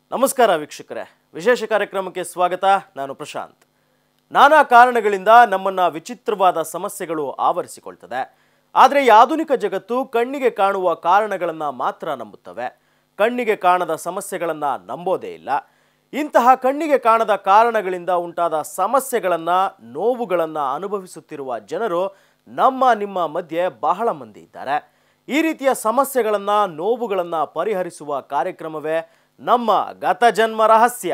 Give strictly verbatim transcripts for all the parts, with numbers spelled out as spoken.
ನಮಸ್ಕಾರ ವೀಕ್ಷಕರೇ, ವಿಶೇಷ ಕಾರ್ಯಕ್ರಮಕ್ಕೆ ಸ್ವಾಗತ. ನಾನು ಪ್ರಶಾಂತ್. ನಾನಾ ಕಾರಣಗಳಿಂದ ನಮ್ಮನ್ನ ವಿಚಿತ್ರವಾದ ಸಮಸ್ಯೆಗಳು ಆವರಿಸಿಕೊಳ್ತದೆ. ಆದರೆ ಈ ಆಧುನಿಕ ಜಗತ್ತು ಕಣ್ಣಿಗೆ ಕಾಣುವ ಕಾರಣಗಳನ್ನು ಮಾತ್ರ ನಂಬುತ್ತವೆ. ಕಣ್ಣಿಗೆ ಕಾಣದ ಸಮಸ್ಯೆಗಳನ್ನು ನಂಬೋದೇ ಇಲ್ಲ. ಇಂತಹ ಕಣ್ಣಿಗೆ ಕಾಣದ ಕಾರಣಗಳಿಂದ ಉಂಟಾದ ಸಮಸ್ಯೆಗಳನ್ನು, ನೋವುಗಳನ್ನು ಅನುಭವಿಸುತ್ತಿರುವ ಜನರು ನಮ್ಮ ನಿಮ್ಮ ಮಧ್ಯೆ ಬಹಳ ಮಂದಿ ಇದ್ದಾರೆ. ಈ ರೀತಿಯ ಸಮಸ್ಯೆಗಳನ್ನು, ನೋವುಗಳನ್ನು ಪರಿಹರಿಸುವ ಕಾರ್ಯಕ್ರಮವೇ ನಮ್ಮ ಗತಜನ್ಮ ರಹಸ್ಯ.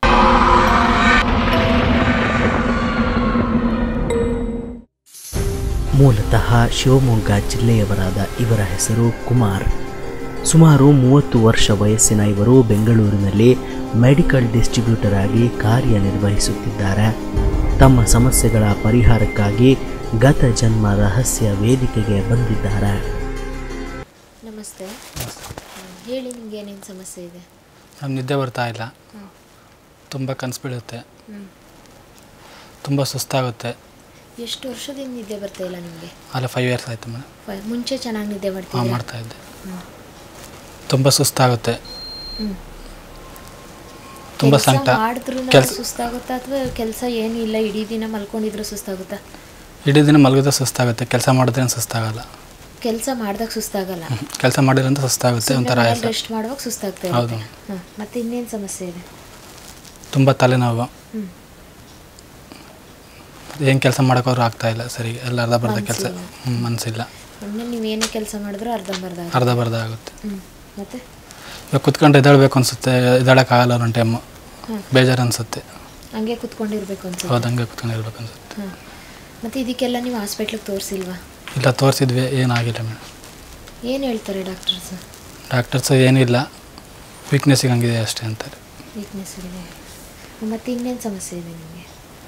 ಮೂಲತಃ ಶಿವಮೊಗ್ಗ ಜಿಲ್ಲೆಯವರಾದ ಇವರ ಹೆಸರು ಕುಮಾರ್. ಸುಮಾರು ಮೂವತ್ತು ವರ್ಷ ವಯಸ್ಸಿನ ಇವರು ಬೆಂಗಳೂರಿನಲ್ಲಿ ಮೆಡಿಕಲ್ ಡಿಸ್ಟ್ರಿಬ್ಯೂಟರ್ ಆಗಿ ಕಾರ್ಯನಿರ್ವಹಿಸುತ್ತಿದ್ದಾರೆ. ತಮ್ಮ ಸಮಸ್ಯೆಗಳ ಪರಿಹಾರಕ್ಕಾಗಿ ಗತ ಜನ್ಮ ರಹಸ್ಯ ವೇದಿಕೆಗೆ ಬಂದಿದ್ದಾರೆ. ನಮಸ್ತೆ. ಹೇಳಿ, ನಿಮ್ಗೆ ಏನೇನು ಸಮಸ್ಯೆ ಇದೆ? ನಮ್ಮ ನಿದ್ದೆ ಬರ್ತಾ ಇಲ್ಲ, ತುಂಬ ಕನಸು ಬೀಳುತ್ತೆ, ತುಂಬ ಸುಸ್ತಾಗುತ್ತೆ. ಎಷ್ಟು ವರ್ಷದಿಂದ ನಿದ್ದೆ ಬರ್ತಾ ಇಲ್ಲ ನಿಮಗೆ? ಅಲ್ಲ, ಫೈವ್ ಇಯರ್ಸ್ ಆಯಿತು ಮೇಡಮ್. ಮುಂಚೆ ಚೆನ್ನಾಗಿ ನಿದ್ದೆ ಮಾಡ್ತೀರಾ? ಹಾಂ, ಮಾಡ್ತಾ ಇದ್ದೆ. ತುಂಬ ಸುಸ್ತಾಗುತ್ತೆ, ತುಂಬ ಸಂಕಟ. ಮಾಡಿದ್ರೂ ಸುಸ್ತಾಗುತ್ತಾ ಅಥವಾ ಕೆಲಸ ಏನೂ ಇಲ್ಲ ಇಡೀ ದಿನ ಮಲ್ಕೊಂಡಿದ್ರು ಸುಸ್ತಾಗುತ್ತಾ? ಇಡೀ ದಿನ ಮಲಗಿದ್ರೆ ಸುಸ್ತಾಗುತ್ತೆ, ಕೆಲಸ ಮಾಡಿದ್ರೆ ಸುಸ್ತಾಗಲ್ಲ. ಕೆಲಸ ಮಾಡಿದಾಗ ಸುಸ್ತಾಗಲ್ಲ? ಕೆಲಸ ಮಾಡಿದ್ರೆ ಸುಸ್ತಾಗುತ್ತೆ, ಒಂಥರ ರೆಸ್ಟ್ ಮಾಡುವಾಗ ಸುಸ್ತಾಗ್ತಾ ಇದೆ. ಹೌದು. ಹಾಂ, ಮತ್ತೆ ಇನ್ನೇನು ಸಮಸ್ಯೆ ಇದೆ? ತುಂಬ ತಲೆನೋವು, ಏನು ಕೆಲಸ ಮಾಡೋಕ್ಕಾದ್ರೂ ಆಗ್ತಾಯಿಲ್ಲ ಸರಿ, ಎಲ್ಲ ಅರ್ಧ ಬರ್ಧ ಕೆಲಸ, ಮನಸ್ಸಿಲ್ಲ. ನೀವೇನೇ ಕೆಲಸ ಮಾಡಿದ್ರೂ ಅರ್ಧಂಬರ್ಧ ಅರ್ಧ ಬರ್ಧ ಆಗುತ್ತೆ. ಮತ್ತೆ ಇವಾಗ ಕುತ್ಕೊಂಡು ಎದ್ದೇಳಬೇಕು ಅನಿಸುತ್ತೆ, ಎದ್ದೇಳೋಕ್ಕಾಗಲ್ಲ ಒಂದು ಟೈಮು, ಬೇಜಾರು ಅನಿಸುತ್ತೆ. ಹಂಗೆ ಕುತ್ಕೊಂಡಿರ್ಬೇಕು ಅನ್ಸುತ್ತೆ? ಹೌದು, ಹಂಗೆ ಕುತ್ಕೊಂಡಿರ್ಬೇಕು ಅನಿಸುತ್ತೆ. ಹಾಂ, ಮತ್ತು ಇದಕ್ಕೆಲ್ಲ ನೀವು ಹಾಸ್ಪಿಟ್ಲಿಗೆ ತೋರಿಸಿಲ್ವಾ? ಇಲ್ಲ, ತೋರಿಸಿದ್ವಿ, ಏನಾಗಿಲ್ಲ ಮೇಡಮ್. ಏನು ಹೇಳ್ತಾರೆ ಡಾಕ್ಟರ್ಸ್? ಡಾಕ್ಟರ್ಸ್ ಏನಿಲ್ಲ, ವೀಕ್ನೆಸ್ಸಿಗೆ ಹಂಗಿದೆ ಅಷ್ಟೇ ಅಂತಾರೆ. ವೀಕ್ನೆಸ್ ಇದೆ. ಮತ್ತು ಇನ್ನೇನು ಸಮಸ್ಯೆ ಇದೆ ನಿಮಗೆ?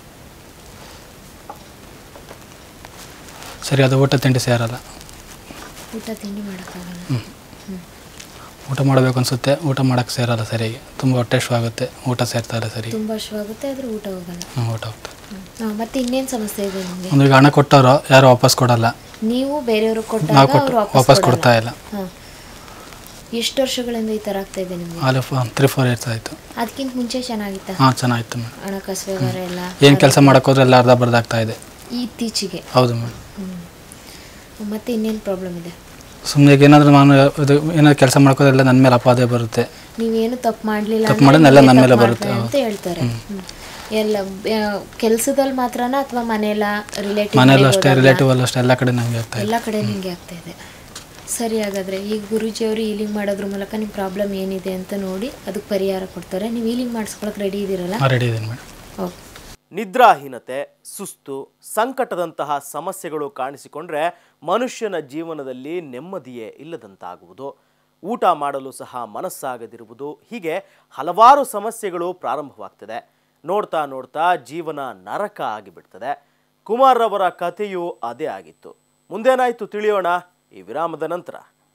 ಸರಿ, ಅದು ಊಟ ತಿಂಡಿ ಸೇರಲ್ಲ. ಊಟ ತಿಂಡಿ ಮಾಡೋಕ್ಕಾಗಲ್ಲ? ಊಟ ಮಾಡಬೇಕು ಅನಿಸುತ್ತೆ, ಊಟ ಮಾಡೋಕ್ಕೆ ಸೇರಲ್ಲ ಸರಿಯಾಗಿ. ತುಂಬ ಹೊಟ್ಟೆ ಆಗುತ್ತೆ, ಊಟ ಸೇರ್ತಾ ಇಲ್ಲ ಸರಿ. ತುಂಬ ಆಗುತ್ತೆ, ಆದರೆ ಊಟ ಹೋಗಲ್ಲ. ಹ್ಞೂ, ಊಟ ಹೋಗ್ತದೆ. ಹಾಂ, ಮತ್ತು ಇನ್ನೇನು ಸಮಸ್ಯೆ ಇದೆ ನಿಮಗೆ? ಒಂದು ಈಗ ಹಣ ಕೊಟ್ಟವರು ಯಾರು ವಾಪಸ್ ಕೊಡಲ್ಲ. ನೀವು ಬೇರೆಯವ್ರಿಗೆ ಕೊಟ್ಟಾಗ ನಾವು ಕೊಟ್ಟು ಅವ್ರು ವಾಪಸ್ ಕೊಡ್ತಾ ಇಲ್ಲ. ಹಾಂ, ಎಷ್ಟು ವರ್ಷಗಳಿಂದ ಈ ಥರ ಆಗ್ತಾ ಇದೆ ನಿಮಗೆ? ಅಲ್ಲಿ ತ್ರೀ ಫೋರ್ ಇಯರ್ಸ್ ಆಯಿತು. ಅದಕ್ಕಿಂತ ಮುಂಚೆ ಚೆನ್ನಾಗಿತ್ತಾ? ಹಾಂ, ಚೆನ್ನಾಗಿತ್ತು ಮೇಡಮ್. ಹಣಕಾಸು ವ್ಯವಹಾರ ಎಲ್ಲ ಏನು ಕೆಲಸ ಮಾಡೋಕ್ಕೋದ್ರೆ ಎಲ್ಲ ಅರ್ಧ ಬರ್ಧ ಆಗ್ತಾ ಇದೆ ಇತ್ತೀಚೆಗೆ? ಹೌದು ಮೇಡಮ್. ಹ್ಞೂ, ಮತ್ತು ಇನ್ನೇನು ಪ್ರಾಬ್ಲಮ್ ಇದೆ? ಸುಮ್ಮನೆ ಈಗ ಏನಾದರೂ ನಾನು ಇದು ಏನಾದ್ರು ಕೆಲಸ ಮಾಡ್ಕೋದ್ರೆಲ್ಲ ನನ್ನ ಮೇಲೆ ಅಪಾದೆ ಬರುತ್ತೆ. ನೀವೇನು ತಪ್ಪು ಮಾಡಲಿಲ್ಲ ತಪ್ಪು ಮಾಡಿದ್ರೆ ಎಲ್ಲ ನನ್ನ ಮೇಲೆ ಬರುತ್ತೆ ಅಂತ ಹೇಳ್ತಾರೆ. ಎಲ್ಲ ಕೆಲಸದಲ್ಲಿ ಮಾತ್ರನಾ ಅಥವಾ ಮನೆಯಲ್ಲ ರಿಲೇಟಿವ್? ಮನೆಯಲ್ಲೂ ಅಷ್ಟೇ, ರಿಲೇಟಿವ್ ಅಲ್ಲೂ ಅಷ್ಟೇ, ಎಲ್ಲ ಕಡೆ ನನಗೆ ಆಗ್ತಾ ಇದೆ. ಎಲ್ಲ ಕಡೆ ನಿಮಗೆ ಆಗ್ತಾ ಇದೆ. ಸರಿ, ಹಾಗಾದರೆ ಈಗ ಗುರೂಜಿಯವರು ಹೀಲಿಂಗ್ ಮಾಡೋದ್ರ ಮೂಲಕ ನಿಮ್ಮ ಪ್ರಾಬ್ಲಮ್ ಏನಿದೆ ಅಂತ ನೋಡಿ ಅದಕ್ಕೆ ಪರಿಹಾರ ಕೊಡ್ತಾರೆ. ನೀವು ಹೀಲಿಂಗ್ ಮಾಡಿಸ್ಕೊಳಕ್ಕೆ ರೆಡಿ ಇದ್ದೀರಲ್ಲ? ರೆಡಿ ಇದ್ದೀನಿ ಮೇಡಮ್. ಓಕೆ. ನಿದ್ರಾಹೀನತೆ, ಸುಸ್ತು, ಸಂಕಟದಂತಹ ಸಮಸ್ಯೆಗಳು ಕಾಣಿಸಿಕೊಂಡ್ರೆ ಮನುಷ್ಯನ ಜೀವನದಲ್ಲಿ ನೆಮ್ಮದಿಯೇ ಇಲ್ಲದಂತಾಗುವುದು, ಊಟ ಮಾಡಲು ಸಹ ಮನಸ್ಸಾಗದಿರುವುದು, ಹೀಗೆ ಹಲವಾರು ಸಮಸ್ಯೆಗಳು ಪ್ರಾರಂಭವಾಗ್ತದೆ. ನೋಡ್ತಾ ನೋಡ್ತಾ ಜೀವನ ನರಕ ಆಗಿಬಿಡ್ತದೆ. ಕುಮಾರ್ ಅವರ ಕಥೆಯೂ ಅದೇ ಆಗಿತ್ತು. ಮುಂದೇನಾಯಿತು ತಿಳಿಯೋಣ ಈ ವಿರಾಮದ ನಂತರ.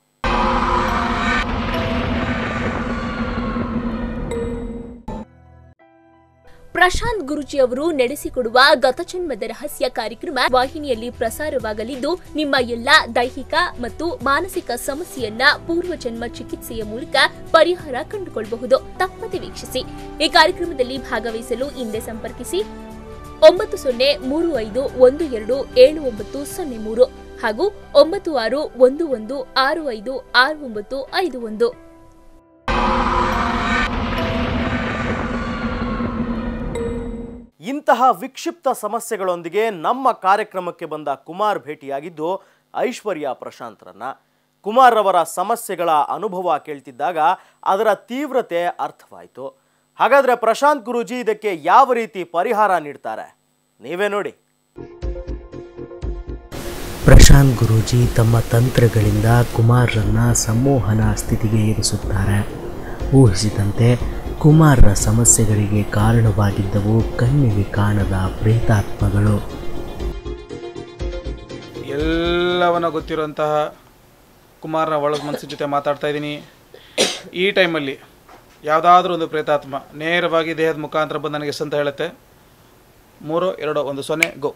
ಪ್ರಶಾಂತ್ ಗುರೂಜಿ ಅವರು ನಡೆಸಿಕೊಡುವ ಗತಜನ್ಮದ ರಹಸ್ಯ ಕಾರ್ಯಕ್ರಮ ವಾಹಿನಿಯಲ್ಲಿ ಪ್ರಸಾರವಾಗಲಿದ್ದು, ನಿಮ್ಮ ಎಲ್ಲಾ ದೈಹಿಕ ಮತ್ತು ಮಾನಸಿಕ ಸಮಸ್ಯೆಯನ್ನ ಪೂರ್ವಜನ್ಮ ಚಿಕಿತ್ಸೆಯ ಮೂಲಕ ಪರಿಹಾರ ಕಂಡುಕೊಳ್ಳಬಹುದು. ತಪ್ಪದೆ ವೀಕ್ಷಿಸಿ. ಈ ಕಾರ್ಯಕ್ರಮದಲ್ಲಿ ಭಾಗವಹಿಸಲು ಹಿಂದೆ ಸಂಪರ್ಕಿಸಿ ಒಂಬತ್ತು ಸೊನ್ನೆ ಮೂರು ಐದು ಒಂದು ಎರಡು ಏಳು ಒಂಬತ್ತು ಸೊನ್ನೆ ಮೂರು ಹಾಗೂ ಒಂಬತ್ತು ಆರು ಒಂದು ಒಂದು ಆರು ಐದು ಆರು ಒಂಬತ್ತು ಐದು ಒಂದು. ಇಂತಹ ವಿಕ್ಷಿಪ್ತ ಸಮಸ್ಯೆಗಳೊಂದಿಗೆ ನಮ್ಮ ಕಾರ್ಯಕ್ರಮಕ್ಕೆ ಬಂದ ಕುಮಾರ್ ಭೇಟಿಯಾಗಿದ್ದು ಐಶ್ವರ್ಯ ಪ್ರಶಾಂತ್ರನ್ನ. ಕುಮಾರ್ ಅವರ ಸಮಸ್ಯೆಗಳ ಅನುಭವ ಕೇಳ್ತಿದ್ದಾಗ ಅದರ ತೀವ್ರತೆ ಅರ್ಥವಾಯಿತು. ಹಾಗಾದರೆ ಪ್ರಶಾಂತ್ ಗುರೂಜಿ ಇದಕ್ಕೆ ಯಾವ ರೀತಿ ಪರಿಹಾರ ನೀಡ್ತಾರೆ ನೀವೇ ನೋಡಿ. ಪ್ರಶಾಂತ್ ಗುರೂಜಿ ತಮ್ಮ ತಂತ್ರಗಳಿಂದ ಕುಮಾರ್ರನ್ನ ಸಂಮೋಹನ ಸ್ಥಿತಿಗೆ ಇರಿಸುತ್ತಾರೆ. ಊಹಿಸಿದಂತೆ ಕುಮಾರ್ರ ಸಮಸ್ಯೆಗಳಿಗೆ ಕಾರಣವಾಗಿದ್ದವು ಕಣ್ಣಿಗೆ ಕಾಣದ ಪ್ರೇತಾತ್ಮಗಳು. ಎಲ್ಲವನ್ನ ಗೊತ್ತಿರುವಂತಹ ಕುಮಾರ್ನ ಒಳಗೆ ಮನಸ್ಸಿನ ಜೊತೆ ಮಾತಾಡ್ತಾ ಇದ್ದೀನಿ. ಈ ಟೈಮಲ್ಲಿ ಯಾವುದಾದ್ರೂ ಒಂದು ಪ್ರೇತಾತ್ಮ ನೇರವಾಗಿ ದೇಹದ ಮುಖಾಂತರ ಬಂದು ನನಗೆ ಎಸ್ ಅಂತ ಹೇಳುತ್ತೆ. ಮೂರು ಎರಡು ಒಂದು ಸೊನ್ನೆ go.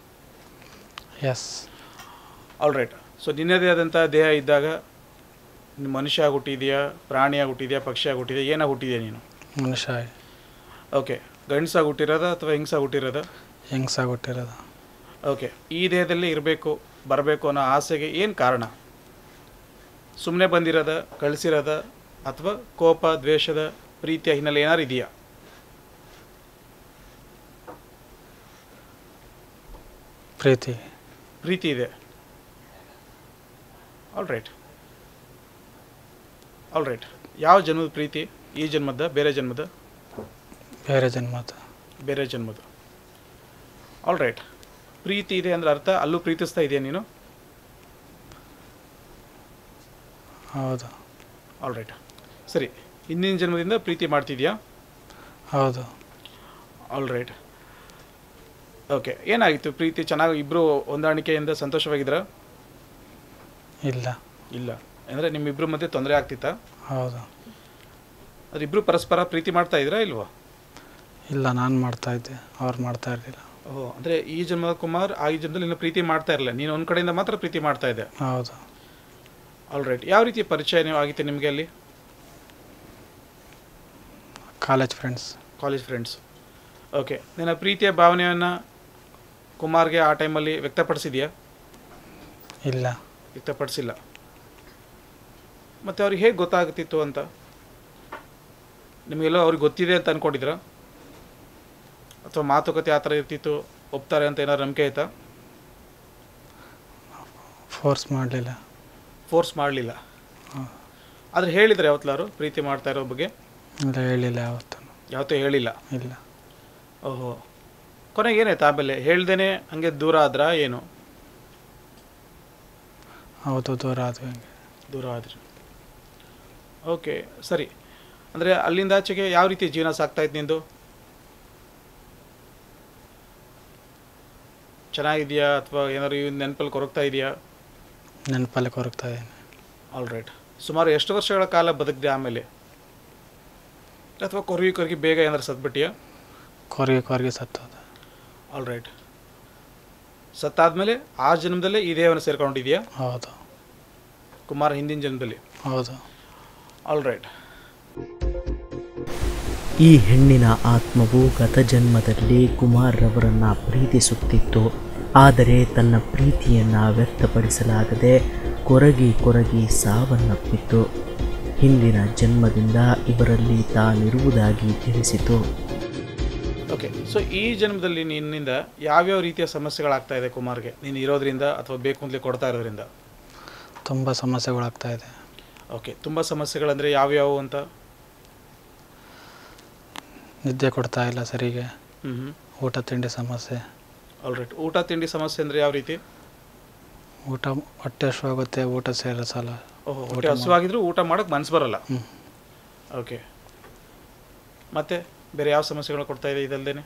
Yes. All right. So ನಿನ್ನದೇ ಆದಂಥ ದೇಹ ಇದ್ದಾಗ ನೀನು ಮನುಷ್ಯ ಹುಟ್ಟಿದೆಯಾ, ಪ್ರಾಣಿಯಾಗಿ ಹುಟ್ಟಿದೆಯಾ, ಪಕ್ಷಿಯಾಗಿ ಹುಟ್ಟಿದೆಯಾ, ಏನಾಗಿ ಹುಟ್ಟಿದೆಯಾ ನೀನು? ಮನುಷ್ಯ ಓಕೆ. ಗಂಡಸಾಗಿ ಹುಟ್ಟಿರೋದ ಅಥವಾ ಹೆಂಗಸಾಗಿ ಹುಟ್ಟಿರೋದ? ಹೆಂಗ್ಸಾಗಿ ಹುಟ್ಟಿರೋದು. ಓಕೆ. ಈ ದೇಹದಲ್ಲಿ ಇರಬೇಕು ಬರಬೇಕು ಅನ್ನೋ ಆಸೆಗೆ ಏನು ಕಾರಣ? ಸುಮ್ಮನೆ ಬಂದಿರೋದ, ಕಳಿಸಿರೋದ, ಅಥವಾ ಕೋಪ, ದ್ವೇಷದ, ಪ್ರೀತಿಯ ಹಿನ್ನೆಲೆ ಏನಾರು ಇದೆಯಾ? ಪ್ರೀತಿ. ಪ್ರೀತಿ ಇದೆ. ಆಲ್ ರೈಟ್ ಆಲ್ ರೈಟ್ ಯಾವ ಜನ್ಮದ ಪ್ರೀತಿ? ಈ ಜನ್ಮದ, ಬೇರೆ ಜನ್ಮದ? ಬೇರೆ ಜನ್ಮದ. ಬೇರೆ ಜನ್ಮದ. All right. ಪ್ರೀತಿ ಇದೆ ಅಂದ್ರೆ ಅರ್ಥ ಅಲ್ಲೂ ಪ್ರೀತಿಸ್ತಾ ಇದೆಯಾ ನೀನು? ಹೌದು. All right. ಸರಿ, ಹಿಂದಿನ ಜನ್ಮದಿಂದ ಪ್ರೀತಿ ಮಾಡ್ತಿದ್ಯಾ? ಹೌದು. All right. ಓಕೆ. ಏನಾಗಿತ್ತು ಪ್ರೀತಿ? ಚೆನ್ನಾಗಿ ಇಬ್ಬರು ಹೊಂದಾಣಿಕೆಯಿಂದ ಸಂತೋಷವಾಗಿದ್ರ? ಇಲ್ಲ. ಇಲ್ಲ ಅಂದರೆ ನಿಮ್ಮಿಬ್ಬರ ಮಧ್ಯೆ ತೊಂದರೆ ಆಗ್ತಿತ್ತಾ? ಹೌದು. ಅದು ಇಬ್ಬರು ಪರಸ್ಪರ ಪ್ರೀತಿ ಮಾಡ್ತಾ ಇದ್ರಾ ಇಲ್ವಾ? ಇಲ್ಲ, ನಾನು ಮಾಡ್ತಾಯಿದ್ದೆ, ಅವ್ರು ಮಾಡ್ತಾ ಇರಲಿಲ್ಲ. ಓಹ್, ಅಂದರೆ ಈ ಜನ್ಮದ ಕುಮಾರ್ ಆ ಈ ಜನ್ಮದಲ್ಲಿ ಇನ್ನು ಪ್ರೀತಿ ಮಾಡ್ತಾ ಇರಲಿಲ್ಲ, ನೀನು ಒಂದು ಕಡೆಯಿಂದ ಮಾತ್ರ ಪ್ರೀತಿ ಮಾಡ್ತಾ ಇದ್ದೆ. ಹೌದು. All right. ಯಾವ ರೀತಿ ಪರಿಚಯ ನೀವು ಆಗಿತ್ತು ನಿಮಗೆ ಅಲ್ಲಿ? College friends. College friends. Okay. ನಿನ್ನ ಪ್ರೀತಿಯ ಭಾವನೆಯನ್ನು ಕುಮಾರ್ಗೆ ಆ ಟೈಮಲ್ಲಿ ವ್ಯಕ್ತಪಡಿಸಿದೆಯಾ? ಇಲ್ಲ. ವ್ಯಕ್ತಪಡಿಸಿಲ್ಲ. ಮತ್ತು ಅವ್ರಿಗೆ ಹೇಗೆ ಗೊತ್ತಾಗ್ತಿತ್ತು ಅಂತ? ನಿಮಗೆಲ್ಲೋ ಅವ್ರಿಗೆ ಗೊತ್ತಿದೆ ಅಂತ ಅಂದ್ಕೊಂಡಿದ್ರಾ? ಅಥವಾ ಮಾತುಕತೆ ಆ ಥರ ಇರ್ತಿತ್ತು, ಒಪ್ತಾರೆ ಅಂತ ಏನಾದ್ರು ನಂಬಿಕೆ ಆಯಿತಾ? ಫೋರ್ಸ್ ಮಾಡಲಿಲ್ಲ. ಫೋರ್ಸ್ ಮಾಡಲಿಲ್ಲ. ಆದರೆ ಹೇಳಿದರೆ ಯಾವತ್ತಲಾರು ಪ್ರೀತಿ ಮಾಡ್ತಾ ಇರೋ ಬಗ್ಗೆ? ಇಲ್ಲ, ಹೇಳಿಲ್ಲ ಯಾವತ್ತೂ. ಯಾವತ್ತೂ ಹೇಳಿಲ್ಲ? ಇಲ್ಲ. ಓಹೋ. ಕೊನೆಗೆ ಏನಾಯ್ತು ಆಮೇಲೆ? ಹೇಳ್ದೇನೆ ಹಂಗೆ ದೂರ ಆದ್ರಾ ಏನು? ಹೌದು, ದೂರ ಆದ್ವಿ. ಹಂಗೆ ದೂರ ಆದ್ರಿ. ಓಕೆ, ಸರಿ. ಅಂದರೆ ಅಲ್ಲಿಂದ ಆಚೆಗೆ ಯಾವ ರೀತಿ ಜೀವನ ಸಾಗ್ತಾಯಿತ್ತು ನಿಂದು? ಚೆನ್ನಾಗಿದೆಯಾ ಅಥವಾ ಏನಾದ್ರು ಇವ್ ನೆನಪಲ್ಲಿ ಕೊರಗ್ತಾ ಇದೆಯಾ? ನೆನಪಲ್ಲಿ ಕೊರಗ್ತಾ ಇದ್ದೀನಿ. All right. ಸುಮಾರು ಎಷ್ಟು ವರ್ಷಗಳ ಕಾಲ ಬದುಕಿದೆ ಆಮೇಲೆ? ಅಥವಾ ಕೊರಗಿ ಕೊರಗಿ ಬೇಗ ಏನಾದ್ರು ಸತ್ಬಿಟ್ಟಿಯಾ? ಕೊರಗೆ ಕೊರಗೆ ಸತ್ತೋದ. All right. ಸತ್ತಾದ್ಮೇಲೆ ಆ ಜನ್ಮದಲ್ಲೇ ಈ ದೇಹವನ್ನು ಸೇರ್ಕೊಂಡಿದೆಯಾ? ಹೌದು. ಕುಮಾರ್ ಹಿಂದಿನ ಜನ್ಮದಲ್ಲಿ? ಹೌದು. All right. ಈ ಹೆಣ್ಣಿನ ಆತ್ಮವು ಗತ ಜನ್ಮದಲ್ಲಿ ಕುಮಾರ್ರವರನ್ನು ಪ್ರೀತಿಸುತ್ತಿತ್ತು. ಆದರೆ ತನ್ನ ಪ್ರೀತಿಯನ್ನು ವ್ಯಕ್ತಪಡಿಸಲಾಗದೆ ಕೊರಗಿ ಕೊರಗಿ ಸಾವನ್ನಪ್ಪಿತ್ತು. ಹಿಂದಿನ ಜನ್ಮದಿಂದ ಇವರಲ್ಲಿ ತಾನಿರುವುದಾಗಿ ತಿಳಿಸಿತು. ಓಕೆ. ಸೊ ಈ ಜನ್ಮದಲ್ಲಿ ನಿನ್ನಿಂದ ಯಾವ್ಯಾವ ರೀತಿಯ ಸಮಸ್ಯೆಗಳಾಗ್ತಾ ಇದೆ ಕುಮಾರ್ಗೆ, ನೀನು ಇರೋದ್ರಿಂದ ಅಥವಾ ಬೇಕು ಅಂತಲೇ ಕೊಡ್ತಾ ಇರೋದ್ರಿಂದ? ತುಂಬ ಸಮಸ್ಯೆಗಳಾಗ್ತಾ ಇದೆ. ಓಕೆ. ತುಂಬ ಸಮಸ್ಯೆಗಳಂದರೆ ಯಾವ್ಯಾವು ಅಂತ? ನಿದ್ದೆ ಕೊಡ್ತಾ ಇಲ್ಲ ಸರಿಗೆ. ಹ್ಞೂ ಹ್ಞೂ ಊಟ ತಿಂಡಿ ಸಮಸ್ಯೆ. All right. ಊಟ ತಿಂಡಿ ಸಮಸ್ಯೆ ಅಂದರೆ ಯಾವ ರೀತಿ? ಊಟ ಹೊಟ್ಟೆ ಹಸಿವಾಗುತ್ತೆ, ಊಟ ಸೇರಿಸಲ್ಲ. ಓಹೋ, ಹೊಟ್ಟೆ ಹಸುವಾಗಿದ್ರು ಊಟ ಮಾಡೋಕ್ಕೆ ಮನಸ್ಸು ಬರೋಲ್ಲ. ಹ್ಞೂ. ಓಕೆ. ಮತ್ತು ಬೇರೆ ಯಾವ ಸಮಸ್ಯೆಗಳು ಕೊಡ್ತಾ ಇದೆ ಇದಲ್ದೇನೆ?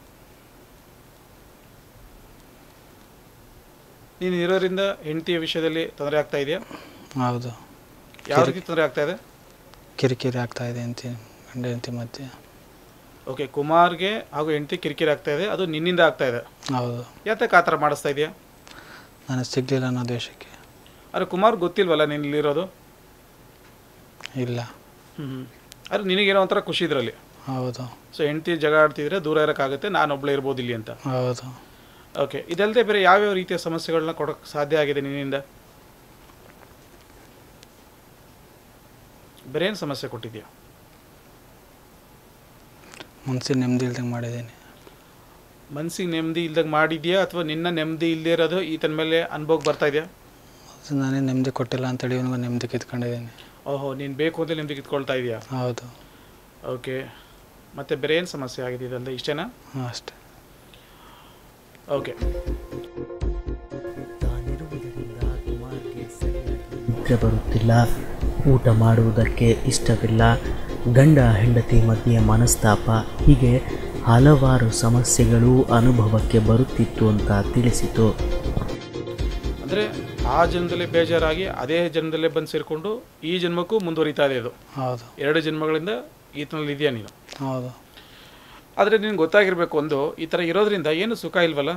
ನೀನು ಇರೋದ್ರಿಂದ ಹೆಂಡತಿಯ ವಿಷಯದಲ್ಲಿ ತೊಂದರೆ ಆಗ್ತಾ ಇದೆಯಾ? ಹೌದು. ಯಾವ ರೀತಿ ತೊಂದರೆ ಆಗ್ತಾ ಇದೆ? ಕಿರಿಕಿರಿ ಆಗ್ತಾ ಇದೆ ಹೆಂಡತಿ ಗಂಡ ಹೆಂಡತಿ ಮಧ್ಯೆ. ಓಕೆ. ಕುಮಾರ್ಗೆ ಹಾಗೂ ಹೆಂಡತಿ ಕಿರಿಕಿರಿ ಆಗ್ತಾ ಇದೆ, ಅದು ನಿನ್ನಿಂದ ಆಗ್ತಾ ಇದೆ? ಹೌದು. ಯಾತಕ್ಕೆ ಆ ಥರ ಮಾಡಿಸ್ತಾ ಇದೆಯಾ? ನನಗೆ ಸಿಗಲಿಲ್ಲ ಅನ್ನೋ ದೇಶಕ್ಕೆ. ಆದರೆ ಕುಮಾರ್ ಗೊತ್ತಿಲ್ವಲ್ಲ ನೀನು ಇಲ್ಲಿರೋದು? ಇಲ್ಲ. ಹ್ಞೂ ಹ್ಞೂ ಆದರೆ ನಿನಗೇನೋ ಒಂಥರ ಖುಷಿ ಇದರಲ್ಲಿ? ಹೌದು. ಸೊ ಹೆಂಡತಿ ಜಗ ಆಡ್ತಿದ್ರೆ ದೂರ ಇರೋಕ್ಕಾಗುತ್ತೆ, ನಾನು ಒಬ್ಬಳೇ ಇರ್ಬೋದು ಇಲ್ಲಿ ಅಂತ? ಹೌದು. ಓಕೆ. ಇದಲ್ಲದೆ ಬೇರೆ ಯಾವ್ಯಾವ ರೀತಿಯ ಸಮಸ್ಯೆಗಳನ್ನ ಕೊಡೋಕ್ಕೆ ಸಾಧ್ಯ ಆಗಿದೆ ನಿನ್ನಿಂದ? ಬೇರೆ ಏನು ಸಮಸ್ಯೆ ಕೊಟ್ಟಿದ್ಯಾ? ಮನಸ್ಸಿಗೆ ನೆಮ್ಮದಿ ಇಲ್ದಂಗೆ ಮಾಡಿದ್ದೀನಿ. ಮನಸ್ಸಿಗೆ ನೆಮ್ಮದಿ ಇಲ್ದಂಗೆ ಮಾಡಿದ್ಯಾ ಅಥವಾ ನಿನ್ನ ನೆಮ್ಮದಿ ಇಲ್ಲದೇ ಇರೋದು ಈತನ ಮೇಲೆ ಅನುಭವಕ್ಕೆ ಬರ್ತಾ ಇದೆಯಾ? ನಾನೇ ನೆಮ್ಮದಿ ಕೊಟ್ಟಿಲ್ಲ ಅಂತೇಳಿ ಇವನಿಗೂ ನೆಮ್ಮದಿ ಕಿತ್ಕೊಂಡಿದ್ದೀನಿ. ಓಹೋ, ನೀನು ಬೇಕು ಅಂತ ನೆಮ್ಮದಿ ಕಿತ್ಕೊಳ್ತಾ ಇದೆಯಾ? ಹೌದು. ಓಕೆ. ಮತ್ತು ಬೇರೆ ಏನು ಸಮಸ್ಯೆ ಆಗಿದೆ ಇದಲ್ಲದೆ? ಇಷ್ಟೇನಾ? ಹಾಂ, ಅಷ್ಟೇ. ಓಕೆ. ತಾನಿರುವುದರಿಂದ ಕುಮಾರ್ಗೆ ಸರಿಯಾಗಿ ನಿದ್ರೆ ಬರುತ್ತಿಲ್ಲ, ಊಟ ಮಾಡುವುದಕ್ಕೆ ಇಷ್ಟವಿಲ್ಲ, ಗಂಡ ಹೆಂಡತಿ ಮಧ್ಯೆ ಮನಸ್ತಾಪ, ಹೀಗೆ ಹಲವಾರು ಸಮಸ್ಯೆಗಳು ಅನುಭವಕ್ಕೆ ಬರುತ್ತಿತ್ತು ಅಂತ ತಿಳಿಸಿತು. ಅಂದರೆ ಆ ಜನ್ಮದಲ್ಲೇ ಬೇಜಾರಾಗಿ ಅದೇ ಜನ್ಮದಲ್ಲೇ ಬಂದು ಸೇರಿಕೊಂಡು ಈ ಜನ್ಮಕ್ಕೂ ಮುಂದುವರಿತಾ ಇದೆ ಇದು? ಹೌದು. ಎರಡು ಜನ್ಮಗಳಿಂದ ಈತನಲ್ಲಿ ಇದೆಯಾ ನೀನು? ಹೌದು. ಆದರೆ ನಿನ್ಗೆ ಗೊತ್ತಾಗಿರಬೇಕು ಒಂದು, ಈ ಥರ ಇರೋದ್ರಿಂದ ಏನು ಸುಖ ಇಲ್ವಲ್ಲ?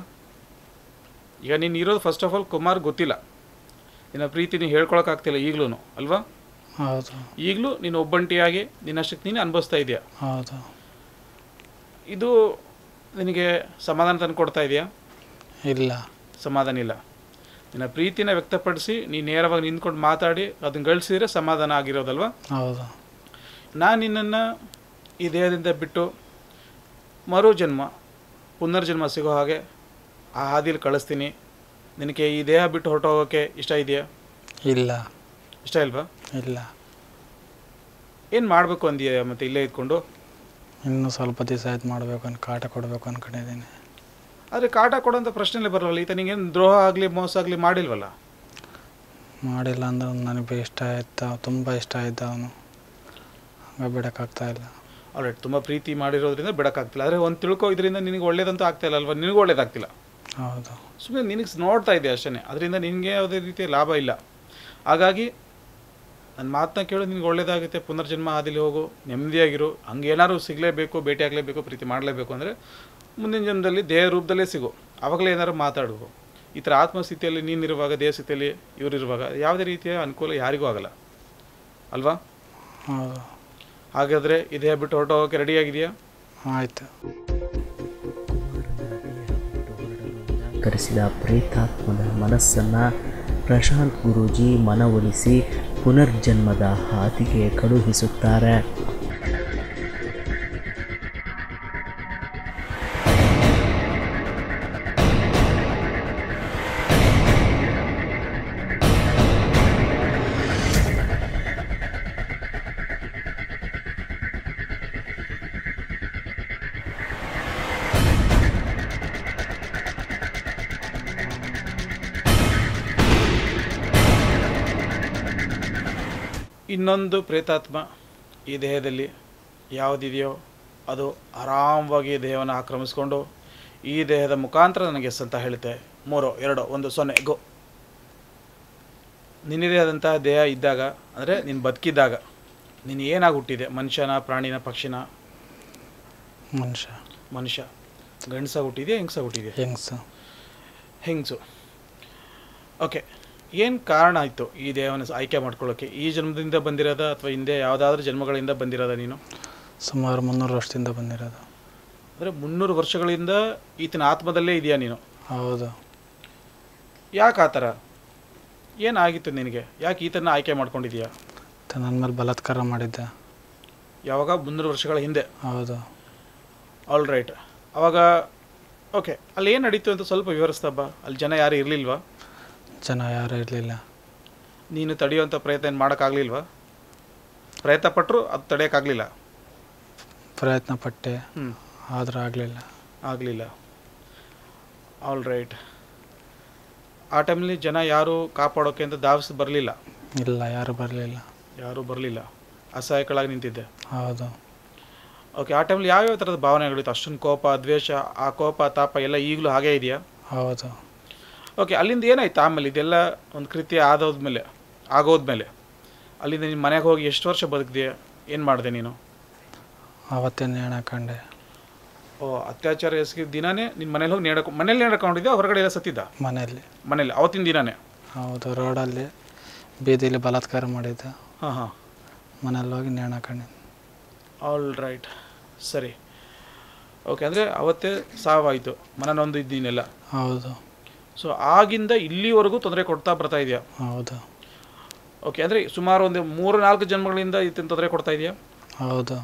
ಈಗ ನೀನು ಇರೋದು ಫಸ್ಟ್ ಆಫ್ ಆಲ್ ಕುಮಾರ್ ಗೊತ್ತಿಲ್ಲ, ನಿನ್ನ ಪ್ರೀತಿ ನೀನು ಹೇಳ್ಕೊಳಕ್ಕಾಗ್ತಿಲ್ಲ ಈಗಲೂ ಅಲ್ವಾ? ಹೌದು ಈಗಲೂ ನೀನು ಒಬ್ಬಂಟಿಯಾಗಿ ನಿನ್ನಷ್ಟಕ್ಕೆ ನೀನು ಅನುಭವಿಸ್ತಾ ಇದೆಯಾ? ಹೌದು. ಇದು ನಿನಗೆ ಸಮಾಧಾನ ತಂದು ಕೊಡ್ತಾ ಇದೆಯಾ? ಇಲ್ಲ, ಸಮಾಧಾನ ಇಲ್ಲ. ನಿನ್ನ ಪ್ರೀತಿನ ವ್ಯಕ್ತಪಡಿಸಿ ನೀನು ನೇರವಾಗಿ ನಿಂತ್ಕೊಂಡು ಮಾತಾಡಿ ಅದನ್ನು ಗಳಿಸಿದ್ರೆ ಸಮಾಧಾನ ಆಗಿರೋದಲ್ವ? ಹೌದು. ನಾನು ನಿನ್ನನ್ನು ಈ ದೇಹದಿಂದ ಬಿಟ್ಟು ಮರು ಜನ್ಮ ಪುನರ್ಜನ್ಮ ಸಿಗೋ ಹಾಗೆ ಆ ಹಾದಿಲಿ ಕಳಿಸ್ತೀನಿ. ನಿನಗೆ ಈ ದೇಹ ಬಿಟ್ಟು ಹೊರಟೋಗೋಕ್ಕೆ ಇಷ್ಟ ಇದೆಯಾ? ಇಲ್ಲ. ಇಷ್ಟ ಇಲ್ವಾ? ಇಲ್ಲ. ಏನು ಮಾಡಬೇಕು ಅಂದೀಯ ಮತ್ತು ಇಲ್ಲೇ ಇದ್ಕೊಂಡು? ಇನ್ನೂ ಸ್ವಲ್ಪ ದಿವಸ ಆಯ್ತು ಮಾಡಬೇಕು ಅಂತ ಕಾಟ ಕೊಡಬೇಕು ಅಂದ್ಕೊಂಡಿದ್ದೀನಿ. ಆದರೆ ಕಾಟ ಕೊಡೋಂಥ ಪ್ರಶ್ನೆಲೇ ಬರಲ್ಲ. ಈತ ನಿಂಗೇನು ದ್ರೋಹ ಆಗಲಿ ಮೋಸ ಆಗಲಿ ಮಾಡಿಲ್ವಲ್ಲ? ಮಾಡಿಲ್ಲ ಅಂದ್ರೆ ನನಗೆ ಇಷ್ಟ ಆಯ್ತು, ತುಂಬ ಇಷ್ಟ ಆಯ್ತು ಅವನು, ಹಂಗೆ ಬಿಡೋಕ್ಕಾಗ್ತಾ ಇಲ್ಲ. ಆಲ್ರೈಟ್, ತುಂಬ ಪ್ರೀತಿ ಮಾಡಿರೋದ್ರಿಂದ ಬಿಡೋಕ್ಕಾಗ್ತಿಲ್ಲ. ಆದರೆ ಒಂದು ತಿಳ್ಕೊ, ಇದರಿಂದ ನಿನಗೆ ಒಳ್ಳೇದಂತೂ ಆಗ್ತಾಯಿಲ್ಲ ಅಲ್ವಾ? ನಿನಗೂ ಒಳ್ಳೇದಾಗ್ತಿಲ್ಲ. ಹೌದು. ಸುಮ್ಮನೆ ನಿನಗೆ ನೋಡ್ತಾ ಇದೆ ಅಷ್ಟೇ, ಅದರಿಂದ ನಿನಗೆ ಯಾವುದೇ ರೀತಿಯ ಲಾಭ ಇಲ್ಲ. ಹಾಗಾಗಿ ನನ್ನ ಮಾತನ್ನ ಕೇಳು, ನಿನಗೆ ಒಳ್ಳೇದಾಗುತ್ತೆ. ಪುನರ್ಜನ್ಮ ಹಾದಿಲಿ ಹೋಗು, ನೆಮ್ಮದಿಯಾಗಿರು. ಹಂಗೇನಾದ್ರು ಸಿಗಲೇಬೇಕು, ಭೇಟಿ ಆಗಲೇಬೇಕು, ಪ್ರೀತಿ ಮಾಡಲೇಬೇಕು ಅಂದರೆ ಮುಂದಿನ ಜನ್ಮದಲ್ಲಿ ದೇಹ ರೂಪದಲ್ಲೇ ಸಿಗು. ಆವಾಗಲೇ ಏನಾದ್ರು ಮಾತಾಡುವ. ಈ ಥರ ಆತ್ಮಸ್ಥಿತಿಯಲ್ಲಿ ನೀನಿರುವಾಗ, ದೇಹ ಸ್ಥಿತಿಯಲ್ಲಿ ಇವರಿರುವಾಗ ಯಾವುದೇ ರೀತಿಯ ಅನುಕೂಲ ಯಾರಿಗೂ ಆಗಲ್ಲ ಅಲ್ವಾ? ಹೌದು. ಹಾಗಾದರೆ ಈ ದೇಹ ಬಿಟ್ಟು ಹೊರಟೋಗೋಕ್ಕೆ ರೆಡಿಯಾಗಿದೆಯಾ? ಆಯಿತು. ಕರೆಸಿದ ಪ್ರೇತಾತ್ಮದ ಮನಸ್ಸನ್ನು ಪ್ರಶಾಂತ್ ಗುರೂಜಿ ಮನವೊಲಿಸಿ ಪುನರ್ಜನ್ಮದ ಹಾದಿಗೆ ಕಳುಹಿಸುತ್ತಾರೆ. ಇನ್ನೊಂದು ಪ್ರೇತಾತ್ಮ ಈ ದೇಹದಲ್ಲಿ ಯಾವುದಿದೆಯೋ ಅದು ಆರಾಮವಾಗಿ ದೇಹವನ್ನು ಆಕ್ರಮಿಸ್ಕೊಂಡು ಈ ದೇಹದ ಮುಖಾಂತರ ನನಗೆ ಎಸ್ ಅಂತ ಹೇಳುತ್ತೆ. ಮೂರು ಎರಡು ಒಂದು ಸೊನ್ನೆ ಗೋ. ನಿನ್ನದೇ ಆದಂತಹ ದೇಹ ಇದ್ದಾಗ, ಅಂದರೆ ನೀನು ಬದುಕಿದ್ದಾಗ ನೀನು ಏನಾಗಿ ಹುಟ್ಟಿದೆ? ಮನುಷ್ಯನ, ಪ್ರಾಣಿನ, ಪಕ್ಷಿನ? ಮನುಷ್ಯ. ಮನುಷ್ಯ. ಗಂಡಸ ಹುಟ್ಟಿದೆಯಾ ಹೆಂಗಸ ಹುಟ್ಟಿದೆಯಾ? ಹೆಂಗಸು. ಹೆಂಗಸು. ಓಕೆ. ಏನು ಕಾರಣ ಆಯಿತು ಈ ದೇಹವನ್ನು ಆಯ್ಕೆ ಮಾಡ್ಕೊಳ್ಳೋಕ್ಕೆ? ಈ ಜನ್ಮದಿಂದ ಬಂದಿರೋದ ಅಥವಾ ಹಿಂದೆ ಯಾವುದಾದ್ರೂ ಜನ್ಮಗಳಿಂದ ಬಂದಿರೋದ ನೀನು? ಸುಮಾರು ಮುನ್ನೂರು ವರ್ಷದಿಂದ ಬಂದಿರೋದು. ಅಂದರೆ ಮುನ್ನೂರು ವರ್ಷಗಳಿಂದ ಈತನ ಆತ್ಮದಲ್ಲೇ ಇದೆಯಾ ನೀನು? ಹೌದು. ಯಾಕೆ ಆ ಥರ? ಏನಾಗಿತ್ತು ನಿನಗೆ? ಯಾಕೆ ಈತನ ಆಯ್ಕೆ ಮಾಡ್ಕೊಂಡಿದೀಯಾ? ನನ್ನ ಮೇಲೆ ಬಲಾತ್ಕಾರ ಮಾಡಿದ್ದೆ. ಯಾವಾಗ? ಮುನ್ನೂರು ವರ್ಷಗಳ ಹಿಂದೆ. ಹೌದು. All right. ಅವಾಗ ಓಕೆ, ಅಲ್ಲಿ ಏನು ನಡೀತು ಅಂತ ಸ್ವಲ್ಪ ವಿವರಿಸ್ತಾ ಬಾ. ಅಲ್ಲಿ ಜನ ಯಾರು ಇರಲಿಲ್ವಾ? ಜನ ಯಾರೂ ಇರಲಿಲ್ಲ. ನೀನು ತಡೆಯುವಂಥ ಪ್ರಯತ್ನ ಏನು ಮಾಡೋಕ್ಕಾಗಲಿಲ್ವಾ? ಪ್ರಯತ್ನ ಪಟ್ಟರು ಅದು ತಡೆಯೋಕ್ಕಾಗಲಿಲ್ಲ? ಪ್ರಯತ್ನ ಪಟ್ಟೆ, ಹ್ಞೂ, ಆದರೂ ಆಗಲಿಲ್ಲ. ಆಗಲಿಲ್ಲ. All right. ಆ ಟೈಮಲ್ಲಿ ಜನ ಯಾರು ಕಾಪಾಡೋಕ್ಕೆ ಅಂತ ಧಾವಿಸಿ ಬರಲಿಲ್ಲ? ಇಲ್ಲ, ಯಾರೂ ಬರಲಿಲ್ಲ. ಯಾರೂ ಬರಲಿಲ್ಲ. ಅಸಹಾಯಕಳಾಗಿ ನಿಂತಿದ್ದೆ. ಹೌದು. ಓಕೆ. ಆ ಟೈಮಲ್ಲಿ ಯಾವ್ಯಾವ ಥರದ ಭಾವನೆಗಳಿತ್ತು? ಅಷ್ಟೊಂದು ಕೋಪ, ದ್ವೇಷ, ಆ ಕೋಪ ತಾಪ ಎಲ್ಲ ಈಗಲೂ ಹಾಗೇ ಇದೆಯಾ? ಹೌದು. ಓಕೆ. ಅಲ್ಲಿಂದ ಏನಾಯ್ತು ಆಮೇಲೆ? ಇದೆಲ್ಲ ಒಂದು ಕೃತ್ಯ ಆದೋದ್ಮೇಲೆ ಆಗೋದ್ಮೇಲೆ ಅಲ್ಲಿಂದ ನಿನ್ನ ಮನೆಗೆ ಹೋಗಿ ಎಷ್ಟು ವರ್ಷ ಬದುಕಿದೆಯಾ? ಏನು ಮಾಡಿದೆ ನೀನು? ಆವತ್ತೇ ನೇಣು ಹಾಕೊಂಡೆ. ಓ, ಅತ್ಯಾಚಾರ ಎಸಗಿದ ದಿನಾನೇ ನಿನ್ನ ಮನೇಲಿ ಹೋಗಿ ನೇಣಕ ಮನೇಲಿ ನೇಣಕೊಂಡಿದ್ದೆ? ಹೊರಗಡೆ ಎಲ್ಲ ಸತ್ತಿದ್ದ? ಮನೆಯಲ್ಲಿ. ಮನೇಲಿ ಅವತ್ತಿನ ದಿನಾನೇ? ಹೌದು. ರೋಡಲ್ಲಿ ಬೀದಿಲಿ ಬಲಾತ್ಕಾರ ಮಾಡಿದ್ದ. ಹಾಂ ಹಾಂ. ಮನೇಲಿ ಹೋಗಿ ನೇಣು ಹಾಕೊಂಡೆ. ಆಲ್ ರೈಟ್, ಸರಿ. ಓಕೆ. ಅಂದರೆ ಅವತ್ತೇ ಸಾವಾಯಿತು, ಮನನೊಂದು ಇದ್ದೀನೆಲ್ಲ? ಹೌದು. ಸೊ ಆಗಿಂದ ಇಲ್ಲಿವರೆಗೂ ತೊಂದರೆ ಕೊಡ್ತಾ ಬರ್ತಾ ಇದೆಯಾ? ಹೌದು. ಓಕೆ. ಅಂದರೆ ಸುಮಾರು ಒಂದು ಮೂರು ನಾಲ್ಕು ಜನ್ಮಗಳಿಂದ ಈತನ ತೊಂದರೆ ಕೊಡ್ತಾ ಇದೆಯಾ? ಹೌದು.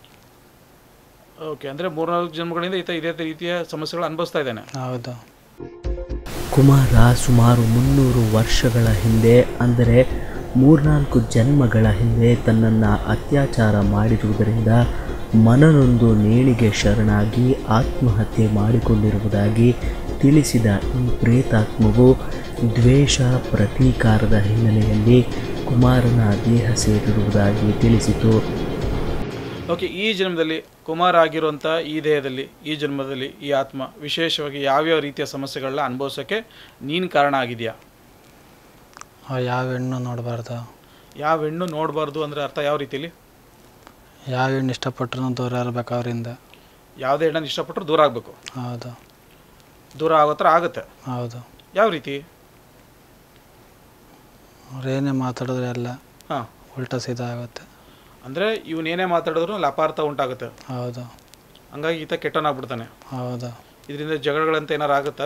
ಓಕೆ. ಅಂದರೆ ಮೂರು ನಾಲ್ಕು ಜನ್ಮಗಳಿಂದ ಈತ ಇದೇ ರೀತಿಯ ಸಮಸ್ಯೆಗಳು ಅನುಭವಿಸ್ತಾ ಇದ್ದಾನೆ? ಹೌದು. ಕುಮಾರ ಸುಮಾರು ಮುನ್ನೂರು ವರ್ಷಗಳ ಹಿಂದೆ, ಅಂದರೆ ಮೂರ್ನಾಲ್ಕು ಜನ್ಮಗಳ ಹಿಂದೆ ತನ್ನನ್ನು ಅತ್ಯಾಚಾರ ಮಾಡಿರುವುದರಿಂದ ಮನನೊಂದು ನೇಣಿಗೆ ಶರಣಾಗಿ ಆತ್ಮಹತ್ಯೆ ಮಾಡಿಕೊಂಡಿರುವುದಾಗಿ ತಿಳಿಸಿದ ಈ ಪ್ರೇತಾತ್ಮವು ದ್ವೇಷ ಪ್ರತೀಕಾರದ ಹಿನ್ನೆಲೆಯಲ್ಲಿ ಕುಮಾರನ ದೇಹ ಸೇರಿರುವುದಾಗಿ ತಿಳಿಸಿತು. ಓಕೆ. ಈ ಜನ್ಮದಲ್ಲಿ ಕುಮಾರ ಆಗಿರುವಂಥ ಈ ದೇಹದಲ್ಲಿ, ಈ ಜನ್ಮದಲ್ಲಿ ಈ ಆತ್ಮ ವಿಶೇಷವಾಗಿ ಯಾವ್ಯಾವ ರೀತಿಯ ಸಮಸ್ಯೆಗಳನ್ನ ಅನುಭವಿಸೋಕ್ಕೆ ನೀನು ಕಾರಣ ಆಗಿದೆಯಾ? ಯಾವ ಹೆಣ್ಣು ನೋಡಬಾರ್ದು. ಯಾವ ಹೆಣ್ಣು ನೋಡಬಾರ್ದು ಅಂದರೆ ಅರ್ಥ ಯಾವ ರೀತಿಯಲ್ಲಿ? ಯಾವ ಹೆಣ್ಣು ಇಷ್ಟಪಟ್ಟರು ದೂರ ಇರಬೇಕು ಅವರಿಂದ. ಯಾವುದೇ ಹೆಣ್ಣನ್ನು ಇಷ್ಟಪಟ್ಟರು ದೂರ ಆಗಬೇಕು? ಹೌದು. ದೂರ ಆಗೋ ಥರ ಆಗುತ್ತೆ? ಹೌದು. ಯಾವ ರೀತಿ? ಅವ್ರೇನೇ ಮಾತಾಡಿದ್ರೆ ಎಲ್ಲ ಹಾಂ ಉಲ್ಟಾ ಸೀದಾ ಆಗುತ್ತೆ. ಅಂದರೆ ಇವನೇನೇ ಮಾತಾಡಿದ್ರು ಅಲ್ಲಿ ಅಪಾರ್ಥ ಉಂಟಾಗುತ್ತೆ. ಹೌದು. ಹಂಗಾಗಿ ಈತ ಕೆಟ್ಟನಾಗ್ಬಿಡ್ತಾನೆ. ಹೌದು. ಇದರಿಂದ ಜಗಳಗಳಂತ ಏನಾರು ಆಗುತ್ತಾ?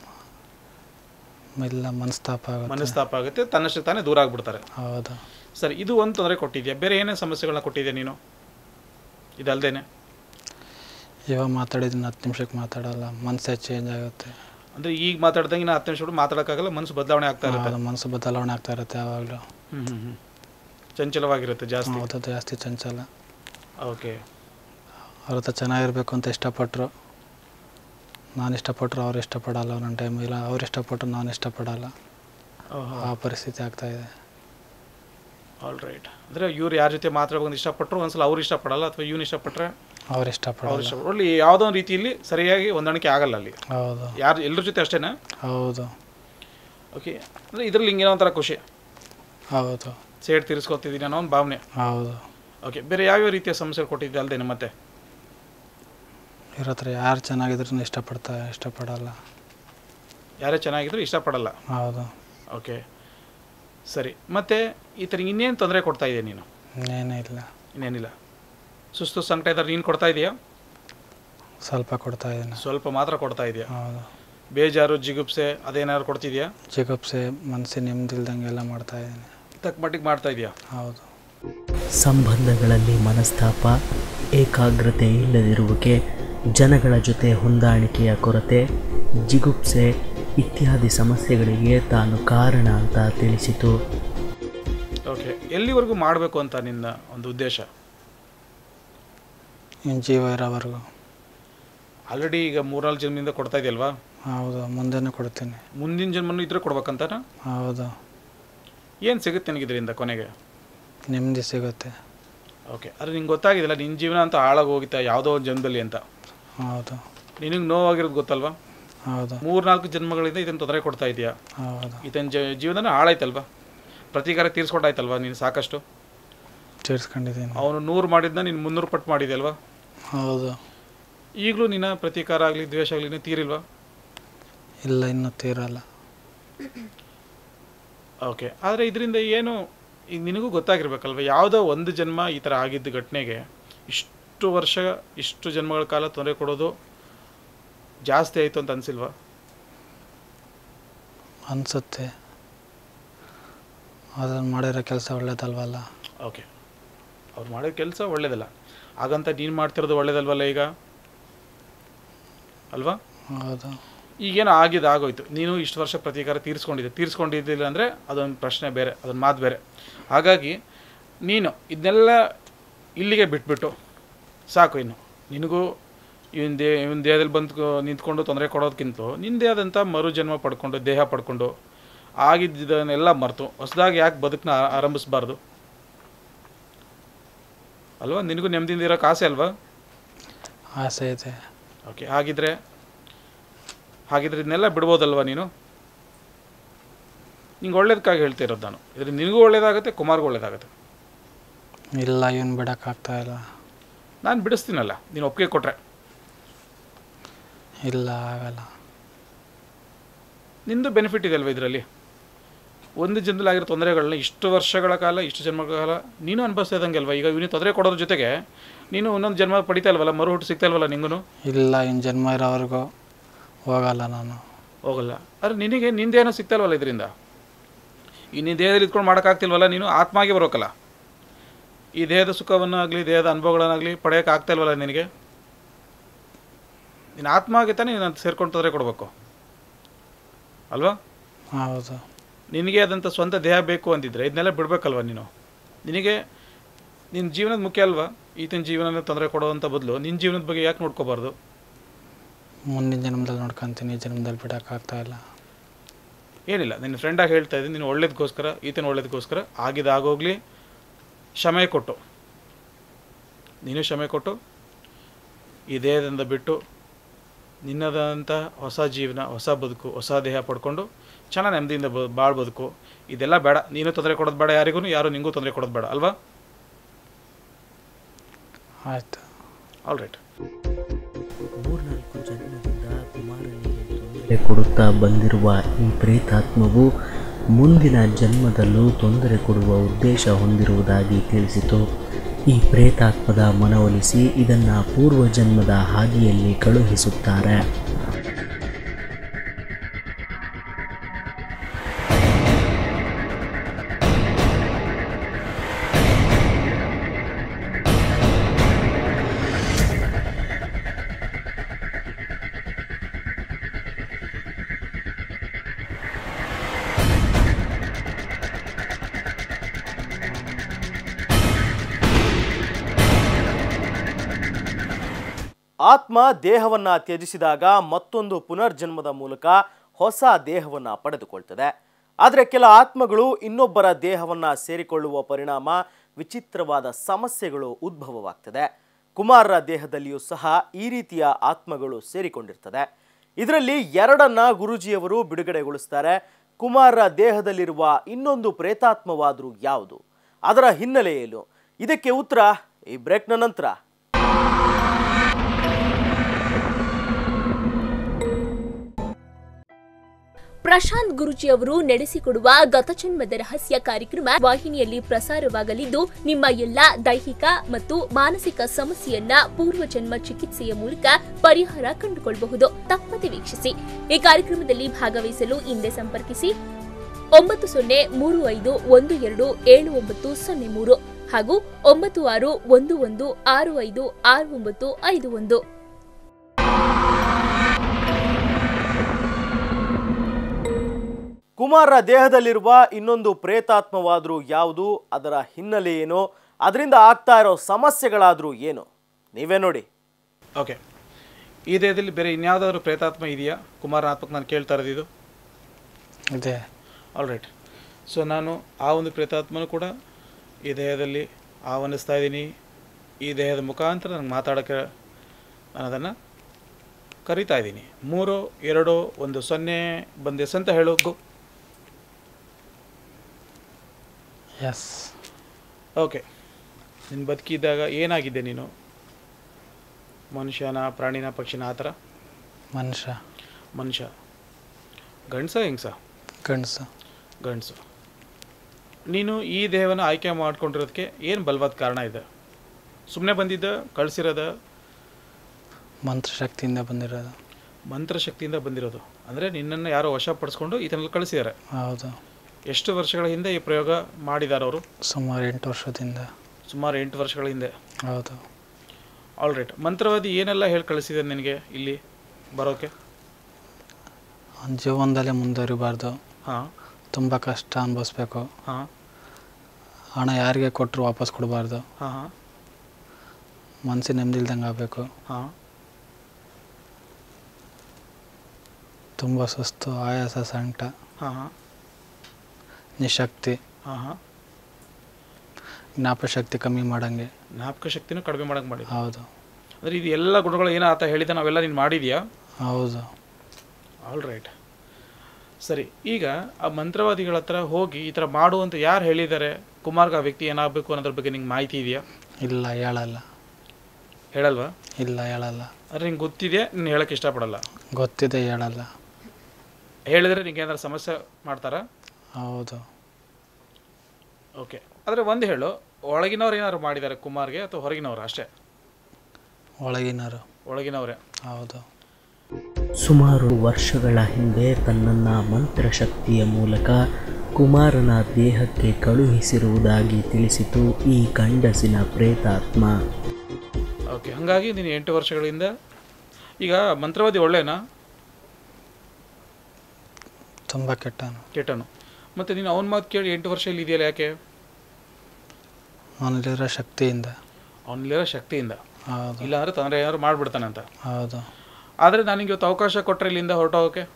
ಇಲ್ಲ, ಮನಸ್ತಾಪ ಆಗುತ್ತೆ. ಮನಸ್ತಾಪ ಆಗುತ್ತೆ, ತನ್ನಷ್ಟಕ್ಕೆ ತಾನೇ ದೂರ ಆಗ್ಬಿಡ್ತಾರೆ. ಹೌದು. ಸರಿ, ಇದು ಒಂದು ತೊಂದರೆ ಕೊಟ್ಟಿದ್ಯಾ? ಬೇರೆ ಏನೇ ಸಮಸ್ಯೆಗಳನ್ನ ಕೊಟ್ಟಿದ್ಯಾ ನೀನು ಇದಲ್ದೇನೆ? ಇವಾಗ ಮಾತಾಡಿದ್ದೀನಿ ಹತ್ತು ನಿಮಿಷಕ್ಕೆ ಮಾತಾಡಲ್ಲ, ಮನಸ್ಸೇ ಚೇಂಜ್ ಆಗುತ್ತೆ. ಅಂದರೆ ಈಗ ಮಾತಾಡ್ದಂಗೆ ನಾ ಹತ್ತು ನಿಮಿಷ ಬಿಟ್ಟು ಮಾತಾಡೋಕ್ಕಾಗಲ್ಲ, ಮನಸ್ಸು ಬದಲಾವಣೆ ಆಗ್ತಾ ಇರುತ್ತೆ. ಮನಸ್ಸು ಬದಲಾವಣೆ ಆಗ್ತಾ ಇರುತ್ತೆ ಯಾವಾಗಲೂ. ಹ್ಞೂ ಹ್ಞೂ ಹ್ಞೂ ಚಂಚಲವಾಗಿರುತ್ತೆ ಜಾಸ್ತಿ. ಹೌದು, ಜಾಸ್ತಿ ಚಂಚಲ. ಓಕೆ. ಅವ್ರ ಹತ್ರ ಚೆನ್ನಾಗಿರ್ಬೇಕು ಅಂತ ಇಷ್ಟಪಟ್ಟರು, ನಾನು ಇಷ್ಟಪಟ್ಟರು ಅವ್ರು ಇಷ್ಟಪಡಲ್ಲ. ಒಂದೊಂದು ಟೈಮ್ ಇಲ್ಲ, ಅವ್ರು ಇಷ್ಟಪಟ್ಟರು ನಾನು ಇಷ್ಟಪಡಲ್ಲ. ಆ ಪರಿಸ್ಥಿತಿ ಆಗ್ತಾಯಿದೆ. All right. ಅಂದರೆ ಇವ್ರು ಯಾರ ಜೊತೆ ಮಾತಾಡ್ಕೊಂಡು ಇಷ್ಟಪಟ್ಟರು ಒಂದ್ಸಲ ಅವ್ರು ಇಷ್ಟಪಡಲ್ಲ, ಅಥವಾ ಇವ್ನು ಇಷ್ಟಪಟ್ಟರೆ ಅವ್ರು ಇಷ್ಟಪಡಲ್ಲ. ಅವ್ರು ಇಷ್ಟಪಡ ಒಳ್ಳೆ ಯಾವುದೋ ಒಂದು ರೀತಿಯಲ್ಲಿ ಸರಿಯಾಗಿ ಹೊಂದಾಣಿಕೆ ಆಗಲ್ಲ ಅಲ್ಲಿ. ಹೌದು. ಯಾರು ಎಲ್ಲರ ಜೊತೆ ಅಷ್ಟೇನಾ? ಹೌದು. ಓಕೆ. ಅಂದರೆ ಇದರಲ್ಲಿ ಹಿಂಗೇನೋ ಒಂಥರ ಖುಷಿ. ಹೌದು. ಸೇಡ್ ತೀರಿಸ್ಕೊತಿದ್ದೀನಿ ಅನ್ನೋ ಒಂದು ಭಾವನೆ. ಹೌದು. ಓಕೆ. ಬೇರೆ ಯಾವ್ಯಾವ ರೀತಿಯ ಸಮಸ್ಯೆ ಕೊಟ್ಟಿದ್ದೆ ಅಲ್ದೇನೆ ಮತ್ತೆ? ಇವ್ರ ಹತ್ರ ಯಾರು ಚೆನ್ನಾಗಿದ್ರು ಇಷ್ಟಪಡ್ತಾ ಇಷ್ಟಪಡಲ್ಲ. ಯಾರೇ ಚೆನ್ನಾಗಿದ್ರು ಇಷ್ಟಪಡಲ್ಲ. ಹೌದು. ಓಕೆ, ಸರಿ. ಮತ್ತು ಈ ಥರ ಇನ್ನೇನು ತೊಂದರೆ ಕೊಡ್ತಾ ಇದೆಯಾ ನೀನು? ಇನ್ನೇನೇ ಇಲ್ಲ. ಇನ್ನೇನಿಲ್ಲ. ಸುಸ್ತು ಸಂಕಟ ಇದ್ದಾರೆ ನೀನು ಕೊಡ್ತಾ ಇದೆಯಾ? ಸ್ವಲ್ಪ ಕೊಡ್ತಾ ಇದ್ದೀನಿ. ಸ್ವಲ್ಪ ಮಾತ್ರ ಕೊಡ್ತಾ ಇದೆಯಾ? ಹೌದು. ಬೇಜಾರು, ಜಿಗುಪ್ಸೆ ಅದೇನಾದ್ರು ಕೊಡ್ತಿದ್ಯಾ? ಜಿಗುಪ್ಸೆ, ಮನಸ್ಸಿನ ನೆಮ್ಮದಿಲ್ದಂಗೆ ಎಲ್ಲ ಮಾಡ್ತಾ ಇದ್ದೀನಿ. ತಕ್ಕ ಮಟ್ಟಿಗೆ ಮಾಡ್ತಾ ಇದೆಯಾ? ಹೌದು. ಸಂಬಂಧಗಳಲ್ಲಿ ಮನಸ್ತಾಪ, ಏಕಾಗ್ರತೆ ಇಲ್ಲದಿರುವಿಕೆ, ಜನಗಳ ಜೊತೆ ಹೊಂದಾಣಿಕೆಯ ಕೊರತೆ, ಜಿಗುಪ್ಸೆ ಇತ್ಯಾದಿ ಸಮಸ್ಯೆಗಳಿಗೆ ತಾನು ಕಾರಣ ಅಂತ ತಿಳಿಸಿತು. ಓಕೆ. ಎಲ್ಲಿವರೆಗೂ ಮಾಡಬೇಕು ಅಂತ ನಿನ್ನ ಒಂದು ಉದ್ದೇಶ? ಇನ್ನು ಜೀವ ಇರೋವರೆಗೂ. ಆಲ್ರೆಡಿ ಈಗ ಮೂರ್ನಾಲ್ಕು ಜನ್ಮದಿಂದ ಕೊಡ್ತಾ ಇದೆಯಲ್ವಾ? ಹೌದು, ಮುಂದೆನೂ ಕೊಡ್ತೀನಿ. ಮುಂದಿನ ಜನ್ಮನೂ ಇದ್ರೆ ಕೊಡ್ಬೇಕಂತಾನ? ಹೌದು. ಏನು ಸಿಗುತ್ತೆ ನನಗೆ ಇದರಿಂದ ಕೊನೆಗೆ? ನೆಮ್ಮದಿ ಸಿಗುತ್ತೆ. ಓಕೆ. ಆದರೆ ನಿಂಗೆ ಗೊತ್ತಾಗಿದೆಯಲ್ಲ ನಿನ್ನ ಜೀವನ ಅಂತ ಹಾಳಾಗಿ ಹೋಗಿತ್ತಾ ಯಾವುದೋ ಒಂದು ಜನ್ಮದಲ್ಲಿ ಅಂತ? ಹೌದು. ನಿನಗೆ ನೋವಾಗಿರೋದು ಗೊತ್ತಲ್ವಾ? ಹೌದು. ಮೂರ್ನಾಲ್ಕು ಜನ್ಮಗಳಿಂದ ಇದನ್ನು ತೊಂದರೆ ಕೊಡ್ತಾ ಇದೆಯಾ? ಹೌದು. ಇದನ್ನ ಜ ಜೀವನ ಹಾಳಾಯ್ತಲ್ವಾ? ಪ್ರತೀಕಾರ ತೀರಿಸ್ಕೊಟ್ಟಾಯ್ತಲ್ವಾ ನೀನು ಸಾಕಷ್ಟು? ತೀರ್ಸ್ಕೊಂಡಿದ್ದೀನಿ. ಅವನು ನೂರು ಮಾಡಿದ್ನ ನೀನು ಮುನ್ನೂರು ಪಟ್ಟು ಮಾಡಿದೆಯಲ್ವಾ? ಹೌದು. ಈಗಲೂ ನಿನ್ನ ಪ್ರತೀಕಾರ ಆಗಲಿ ದ್ವೇಷ ಆಗಲಿ ಇನ್ನೂ ತೀರಿಲ್ವಾ? ಇಲ್ಲ, ಇನ್ನೂ ತೀರಲ್ಲ. ಓಕೆ. ಆದರೆ ಇದರಿಂದ ಏನು ಈಗ ನಿನಗೂ ಗೊತ್ತಾಗಿರ್ಬೇಕಲ್ವ, ಯಾವುದೋ ಒಂದು ಜನ್ಮ ಈ ಥರ ಆಗಿದ್ದ ಘಟನೆಗೆ ಇಷ್ಟು ವರ್ಷ ಇಷ್ಟು ಜನ್ಮಗಳ ಕಾಲ ತೊಂದರೆ ಕೊಡೋದು ಜಾಸ್ತಿ ಆಯಿತು ಅಂತ ಅನಿಸಿಲ್ವಾ? ಅನಿಸುತ್ತೆ. ಅದನ್ನು ಮಾಡಿರೋ ಕೆಲಸ ಒಳ್ಳೇದಲ್ವಲ್ಲ. ಓಕೆ. ಅವ್ರು ಮಾಡೋ ಕೆಲಸ ಒಳ್ಳೇದಲ್ಲ, ಹಾಗಂತ ನೀನು ಮಾಡ್ತಿರೋದು ಒಳ್ಳೇದಲ್ವಲ್ಲ ಈಗ, ಅಲ್ವಾ? ಹೌದು. ಈಗೇನು ಆಗಿದ್ದು ಆಗೋಯ್ತು. ನೀನು ಇಷ್ಟು ವರ್ಷ ಪ್ರತೀಕಾರ ತೀರಿಸ್ಕೊಂಡಿದ್ದೆ. ತೀರಿಸ್ಕೊಂಡಿದ್ದಿಲ್ಲ ಅಂದರೆ ಅದೊಂದು ಪ್ರಶ್ನೆ ಬೇರೆ, ಅದೊಂದು ಮಾತು ಬೇರೆ. ಹಾಗಾಗಿ ನೀನು ಇದನ್ನೆಲ್ಲ ಇಲ್ಲಿಗೆ ಬಿಟ್ಬಿಟ್ಟು ಸಾಕು. ಇನ್ನು ನಿನಗೂ ಇವನ್ ದೇ ಇವನ್ ದೇಹದಲ್ಲಿ ಬಂದು ನಿಂತ್ಕೊಂಡು ತೊಂದರೆ ಕೊಡೋದಕ್ಕಿಂತ ನಿಂದೇ ಆದಂಥ ಮರು ಜನ್ಮ ಪಡ್ಕೊಂಡು ದೇಹ ಪಡ್ಕೊಂಡು ಆಗಿದ್ದನ್ನೆಲ್ಲ ಮರೆತು ಹೊಸದಾಗಿ ಯಾಕೆ ಬದುಕನ್ನ ಆರಂಭಿಸಬಾರ್ದು ಅಲ್ವಾ? ನಿನಗೂ ನೆಮ್ಮದಿಯಿಂದ ಇರೋಕೆ ಆಸೆ ಅಲ್ವಾ? ಆಸೆ ಇದೆ. ಓಕೆ. ಹಾಗಿದ್ರೆ ಹಾಗಿದ್ರೆ ಇದನ್ನೆಲ್ಲ ಬಿಡ್ಬೋದಲ್ವ ನೀನು? ನಿಂಗೆ ಒಳ್ಳೇದಕ್ಕಾಗಿ ಹೇಳ್ತಿರೋದು ನಾನು. ಇದರಿಂದ ನಿನಗೂ ಒಳ್ಳೇದಾಗುತ್ತೆ, ಕುಮಾರ್ಗೂ ಒಳ್ಳೇದಾಗುತ್ತೆ. ಇಲ್ಲ, ಇವನು ಬಿಡೋಕ್ಕಾಗ್ತಾ ಇಲ್ಲ. ನಾನು ಬಿಡಿಸ್ತೀನಲ್ಲ ನೀನು ಒಪ್ಪಿಗೆ ಕೊಟ್ಟರೆ. ಇಲ್ಲ, ಆಗಲ್ಲ. ನಿಂದು ಬೆನಿಫಿಟ್ ಇದೆ ಅಲ್ವ ಇದರಲ್ಲಿ? ಒಂದು ಜನ್ಮದಲ್ಲಿ ಆಗಿರೋ ತೊಂದರೆಗಳನ್ನ ಇಷ್ಟು ವರ್ಷಗಳ ಕಾಲ ಇಷ್ಟು ಜನ್ಮಗಳ ಕಾಲ ನೀನು ಅನುಭವಿಸ್ತಾ ಇದ್ದಂಗೆ ಅಲ್ವಾ? ಈಗ ಇವನು ತೊಂದರೆ ಕೊಡೋದ್ರ ಜೊತೆಗೆ ನೀನು ಇನ್ನೊಂದು ಜನ್ಮ ಪಡಿತಾ ಇಲ್ವಲ್ಲ, ಮರು ಹುಟ್ಟು ಸಿಗ್ತಾ ಇಲ್ವಲ್ಲ ನಿಂಗೂ? ಇಲ್ಲ, ಇನ್ನು ಜನ್ಮ ಇರೋವರೆಗೂ ಹೋಗಲ್ಲ, ನಾನು ಹೋಗಲ್ಲ. ಆದರೆ ನಿನಗೆ ನಿಂದೇನೋ ಸಿಗ್ತಾ ಇಲ್ವಲ್ಲ ಇದರಿಂದ? ಈ ನೀನು ದೇಹದಲ್ಲಿ ಇದ್ಕೊಂಡು ಮಾಡೋಕ್ಕಾಗ್ತಿಲ್ವಲ್ಲ, ನೀನು ಆತ್ಮಾಗೆ ಬರೋಕಲ್ಲ. ಈ ದೇಹದ ಸುಖವನ್ನಾಗಲಿ ದೇಹದ ಅನುಭವಗಳನ್ನಾಗಲಿ ಪಡೆಯೋಕೆ ಆಗ್ತಾ ಇಲ್ವಲ್ಲ ನಿನಗೆ? ನೀನು ಆತ್ಮಾಗೆ ತಾನೇ ನೀನು ಸೇರ್ಕೊಂಡು ತೊಂದರೆ ಕೊಡಬೇಕು ಅಲ್ವಾ? ಹೌದು. ನಿನಗೆ ಆದಂಥ ಸ್ವಂತ ದೇಹ ಬೇಕು ಅಂತಿದ್ರೆ ಇದನ್ನೆಲ್ಲ ಬಿಡಬೇಕಲ್ವ ನೀನು? ನಿನಗೆ ನಿನ್ನ ಜೀವನದ ಮುಖ್ಯ ಅಲ್ವಾ? ಈತನ ಜೀವನನ ತೊಂದರೆ ಕೊಡೋವಂಥ ಬದಲು ನಿನ್ನ ಜೀವನದ ಬಗ್ಗೆ ಯಾಕೆ ನೋಡ್ಕೋಬಾರ್ದು? ಮುಂದಿನ ಜನ್ಮದಲ್ಲಿ ನೋಡ್ಕೊತೀನಿ, ಈ ಜನ್ಮದಲ್ಲಿ ಬಿಡೋಕ್ಕಾಗ್ತಾ ಇಲ್ಲ. ಏನಿಲ್ಲ, ನಿನ್ನ ಫ್ರೆಂಡಾಗಿ ಹೇಳ್ತಾ ಇದ್ದೀನಿ, ನೀನು ಒಳ್ಳೇದಕ್ಕೋಸ್ಕರ ಈತನ ಒಳ್ಳೇದಕ್ಕೋಸ್ಕರ ಆಗಿದ್ದಾಗೋಗಲಿ ಕ್ಷಮೆ ಕೊಟ್ಟು ನೀನು ಕ್ಷಮೆ ಕೊಟ್ಟು ಈ ದೇಹದಿಂದ ಬಿಟ್ಟು ನಿನ್ನದಂಥ ಹೊಸ ಜೀವನ, ಹೊಸ ಬದುಕು, ಹೊಸ ದೇಹ ಪಡ್ಕೊಂಡು ಚೆನ್ನಾಗಿ ನೆಮ್ಮದಿಯಿಂದ ಬ ಭಾಳ ಬದುಕು. ಇದೆಲ್ಲ ಬೇಡ. ನೀನು ತೊಂದರೆ ಕೊಡೋದು ಬೇಡ ಯಾರಿಗೂ, ಯಾರು ನಿಂಗೂ ತೊಂದರೆ ಕೊಡೋದು ಬೇಡ ಅಲ್ವಾ? ಆಯಿತು. All right. ಮೂರ್ನಾಲ್ಕು ಜನ್ಮದಿಂದ ಕುಮಾರನಿಗೆ ತೊಂದರೆ ಕೊಡುತ್ತಾ ಬಂದಿರುವ ಈ ಪ್ರೇತಾತ್ಮವು ಮುಂದಿನ ಜನ್ಮದಲ್ಲೂ ತೊಂದರೆ ಕೊಡುವ ಉದ್ದೇಶ ಹೊಂದಿರುವುದಾಗಿ ತಿಳಿಸಿತು. ಈ ಪ್ರೇತಾತ್ಮದ ಮನವೊಲಿಸಿ ಇದನ್ನು ಪೂರ್ವಜನ್ಮದ ಹಾದಿಯಲ್ಲಿ ಕಳುಹಿಸುತ್ತಾರೆ. ಆತ್ಮ ದೇಹವನ್ನು ತ್ಯಜಿಸಿದಾಗ ಮತ್ತೊಂದು ಪುನರ್ಜನ್ಮದ ಮೂಲಕ ಹೊಸ ದೇಹವನ್ನು ಪಡೆದುಕೊಳ್ತದೆ. ಆದರೆ ಕೆಲ ಆತ್ಮಗಳು ಇನ್ನೊಬ್ಬರ ದೇಹವನ್ನು ಸೇರಿಕೊಳ್ಳುವ ಪರಿಣಾಮ ವಿಚಿತ್ರವಾದ ಸಮಸ್ಯೆಗಳು ಉದ್ಭವವಾಗ್ತದೆ. ಕುಮಾರರ ದೇಹದಲ್ಲಿಯೂ ಸಹ ಈ ರೀತಿಯ ಆತ್ಮಗಳು ಸೇರಿಕೊಂಡಿರ್ತದೆ. ಇದರಲ್ಲಿ ಎರಡನ್ನ ಗುರೂಜಿಯವರು ಬಿಡುಗಡೆಗೊಳಿಸ್ತಾರೆ. ಕುಮಾರರ ದೇಹದಲ್ಲಿರುವ ಇನ್ನೊಂದು ಪ್ರೇತಾತ್ಮವಾದರೂ ಯಾವುದು, ಅದರ ಹಿನ್ನೆಲೆ ಏನು? ಇದಕ್ಕೆ ಉತ್ತರ ಈ ಬ್ರೇಕ್ನ ನಂತರ. ಪ್ರಶಾಂತ್ ಗುರೂಜಿ ಅವರು ನಡೆಸಿಕೊಡುವ ಗತಜನ್ಮದ ರಹಸ್ಯ ಕಾರ್ಯಕ್ರಮ ವಾಹಿನಿಯಲ್ಲಿ ಪ್ರಸಾರವಾಗಲಿದ್ದು, ನಿಮ್ಮ ಎಲ್ಲಾ ದೈಹಿಕ ಮತ್ತು ಮಾನಸಿಕ ಸಮಸ್ಯೆಯನ್ನ ಪೂರ್ವಜನ್ಮ ಚಿಕಿತ್ಸೆಯ ಮೂಲಕ ಪರಿಹಾರ ಕಂಡುಕೊಳ್ಳಬಹುದು. ತಪ್ಪದೆ ವೀಕ್ಷಿಸಿ. ಈ ಕಾರ್ಯಕ್ರಮದಲ್ಲಿ ಭಾಗವಹಿಸಲು ಹಿಂದೆ ಸಂಪರ್ಕಿಸಿ ಒಂಬತ್ತು ಸೊನ್ನೆ ಮೂರು ಐದು ಒಂದು ಎರಡು ಏಳು ಒಂಬತ್ತು ಸೊನ್ನೆ ಮೂರು ಹಾಗೂ ಒಂಬತ್ತು ಆರು ಒಂದು ಒಂದು ಆರು ಐದು ಆರು ಒಂಬತ್ತು ಐದು ಒಂದು. ಕುಮಾರರ ದೇಹದಲ್ಲಿರುವ ಇನ್ನೊಂದು ಪ್ರೇತಾತ್ಮವಾದರೂ ಯಾವುದು, ಅದರ ಹಿನ್ನೆಲೆ ಏನು, ಅದರಿಂದ ಆಗ್ತಾ ಇರೋ ಸಮಸ್ಯೆಗಳಾದರೂ ಏನು, ನೀವೇ ನೋಡಿ. ಓಕೆ, ಈ ದೇಹದಲ್ಲಿ ಬೇರೆ ಇನ್ಯಾವುದಾದ್ರೂ ಪ್ರೇತಾತ್ಮ ಇದೆಯಾ? ಕುಮಾರನ ಆತ್ಮಕ್ಕೆ ನಾನು ಕೇಳ್ತಾ ಇರೋದು ಇದೆ. All right. ಸೊ ನಾನು ಆ ಒಂದು ಪ್ರೇತಾತ್ಮನೂ ಕೂಡ ಈ ದೇಹದಲ್ಲಿ ಆಹ್ವಾನಿಸ್ತಾ ಇದ್ದೀನಿ. ಈ ದೇಹದ ಮುಖಾಂತರ ನನಗೆ ಮಾತಾಡೋಕ್ಕೆ ನಾನು ಅದನ್ನು ಕರಿತಾ ಇದ್ದೀನಿ. ಮೂರು ಎರಡು ಒಂದು ಸೊನ್ನೆ ಬಂದೆಸ್ ಅಂತ ಹೇಳು. ಗೋ. ಎಸ್. ಓಕೆ, ನಿನ್ನ ಬದುಕಿದ್ದಾಗ ಏನಾಗಿದೆ ನೀನು? ಮನುಷ್ಯನ, ಪ್ರಾಣಿನ, ಪಕ್ಷಿನ, ಆ ಥರ? ಮನುಷ್ಯ. ಮನುಷ್ಯ. ಗಂಡಸ ಹೆಂಗಸ? ಗಂಡಸು. ಗಂಡಸು. ನೀನು ಈ ದೇಹವನ್ನು ಆಯ್ಕೆ ಮಾಡ್ಕೊಂಡಿರೋದಕ್ಕೆ ಏನು ಬಲವಾದ ಕಾರಣ ಇದೆ? ಸುಮ್ಮನೆ ಬಂದಿದ್ದ, ಕಳಿಸಿರೋದ? ಮಂತ್ರಶಕ್ತಿಯಿಂದ ಬಂದಿರೋದು. ಮಂತ್ರಶಕ್ತಿಯಿಂದ ಬಂದಿರೋದು ಅಂದರೆ ನಿನ್ನನ್ನು ಯಾರೋ ವಶಪಡಿಸ್ಕೊಂಡು ಇದನ್ನೆಲ್ಲ ಕಳಿಸಿದ್ದಾರೆ? ಹೌದು. ಎಷ್ಟು ವರ್ಷಗಳ ಹಿಂದೆ ಈ ಪ್ರಯೋಗ ಮಾಡಿದ್ದಾರೆ ಅವರು? ಸುಮಾರು ಎಂಟು ವರ್ಷದಿಂದ. ಸುಮಾರು ಎಂಟು ವರ್ಷಗಳ ಹಿಂದೆ. ಹೌದು. All right. ಮಂತ್ರವಾದಿ ಏನೆಲ್ಲ ಹೇಳಿ ಕಳಿಸಿದೆ ನಿನಗೆ ಇಲ್ಲಿ ಬರೋಕ್ಕೆ? ಜೀವನದಲ್ಲೇ ಮುಂದುವರಿಬಾರ್ದು, ಹಾಂ, ತುಂಬ ಕಷ್ಟ ಅನುಭವಿಸ್ಬೇಕು, ಹಾಂ, ಹಣ ಯಾರಿಗೆ ಕೊಟ್ಟರು ವಾಪಸ್ ಕೊಡಬಾರ್ದು, ಹಾಂ, ಹಾಂ, ಮನಸ್ಸಿನ ನೆಮ್ಮದಿಲ್ದಂಗೆ ಆಗಬೇಕು, ಹಾಂ, ತುಂಬ ಸುಸ್ತು, ಆಯಾಸ, ಸಂಕಟ, ಹಾಂ, ಹಾಂ, ನಿಶಕ್ತಿ, ಹಾಂ, ಹಾಂ, ಜ್ಞಾಪಶಕ್ತಿ ಕಮ್ಮಿ ಮಾಡಂಗೆ. ಜ್ಞಾಪಕ ಶಕ್ತಿನೂ ಕಡಿಮೆ ಮಾಡೋಕ್ಕೆ ಮಾಡಿ. ಹೌದು. ಅಂದರೆ ಇದು ಎಲ್ಲ ಗುಣಗಳು ಏನೋ ಆತ ಹೇಳಿದ ನಾವೆಲ್ಲ ನೀನು ಮಾಡಿದೆಯಾ? ಹೌದು. All right. ಸರಿ, ಈಗ ಆ ಮಂತ್ರವಾದಿಗಳ ಹತ್ರ ಹೋಗಿ ಈ ಥರ ಮಾಡು ಅಂತ ಯಾರು ಹೇಳಿದ್ದಾರೆ? ಕುಮಾರ್ಗ ಆ ವ್ಯಕ್ತಿ ಏನಾಗಬೇಕು ಅನ್ನೋದ್ರ ಬಗ್ಗೆ ನಿಂಗೆ ಮಾಹಿತಿ ಇದೆಯಾ? ಇಲ್ಲ, ಹೇಳಲ್ಲ. ಹೇಳಲ್ವಾ? ಇಲ್ಲ, ಹೇಳಲ್ಲ. ಅಂದರೆ ನಿಂಗೆ ಗೊತ್ತಿದೆಯಾ, ನೀನು ಹೇಳೋಕ್ಕೆ ಇಷ್ಟಪಡಲ್ಲ? ಗೊತ್ತಿದೆ, ಹೇಳಲ್ಲ. ಹೇಳಿದ್ರೆ ನಿಂಗೆ ಏನಾದ್ರು ಸಮಸ್ಯೆ ಮಾಡ್ತಾರಾ? ಹೌದು. ಓಕೆ, ಆದರೆ ಒಂದು ಹೇಳು, ಒಳಗಿನವ್ರು ಏನಾದ್ರು ಮಾಡಿದ್ದಾರೆ ಕುಮಾರ್ಗೆ ಅಥವಾ ಹೊರಗಿನವರು ಅಷ್ಟೇ? ಒಳಗಿನರು. ಒಳಗಿನವರೇ. ಹೌದು. ಸುಮಾರು ವರ್ಷಗಳ ಹಿಂದೆ ತನ್ನನ್ನು ಮಂತ್ರಶಕ್ತಿಯ ಮೂಲಕ ಕುಮಾರನ ದೇಹಕ್ಕೆ ಕಳುಹಿಸಿರುವುದಾಗಿ ತಿಳಿಸಿತು ಈ ಗಂಡಸಿನ ಪ್ರೇತಾತ್ಮ. ಓಕೆ, ಹಾಗಾಗಿ ನೀನು ಎಂಟು ವರ್ಷಗಳಿಂದ ಈಗ ಮಂತ್ರವಾದಿ ಒಳ್ಳೆನಾ? ತುಂಬ ಕೆಟ್ಟನು. ಕೆಟ್ಟನು. ಮತ್ತು ನೀನು ಅವನ ಮಾತು ಕೇಳಿ ಎಂಟು ವರ್ಷ ಇಲ್ಲಿ ಇದೆಯಲ್ಲ, ಯಾಕೆ? ಅವನಲ್ಲಿರೋ ಶಕ್ತಿಯಿಂದ. ಅವನಲ್ಲಿರೋ ಶಕ್ತಿಯಿಂದ. ಹೌದು. ಇಲ್ಲ ಅಂದರೆ ತೊಂದರೆ ಏನಾದ್ರು ಮಾಡಿಬಿಡ್ತಾನೆ ಅಂತ. ಹೌದು. ಆದರೆ ನನಗೆ ಇವತ್ತು ಅವಕಾಶ ಕೊಟ್ಟರೆ ಇಲ್ಲಿಂದ ಹೊರಟೋಗೋಕ್ಕೆ?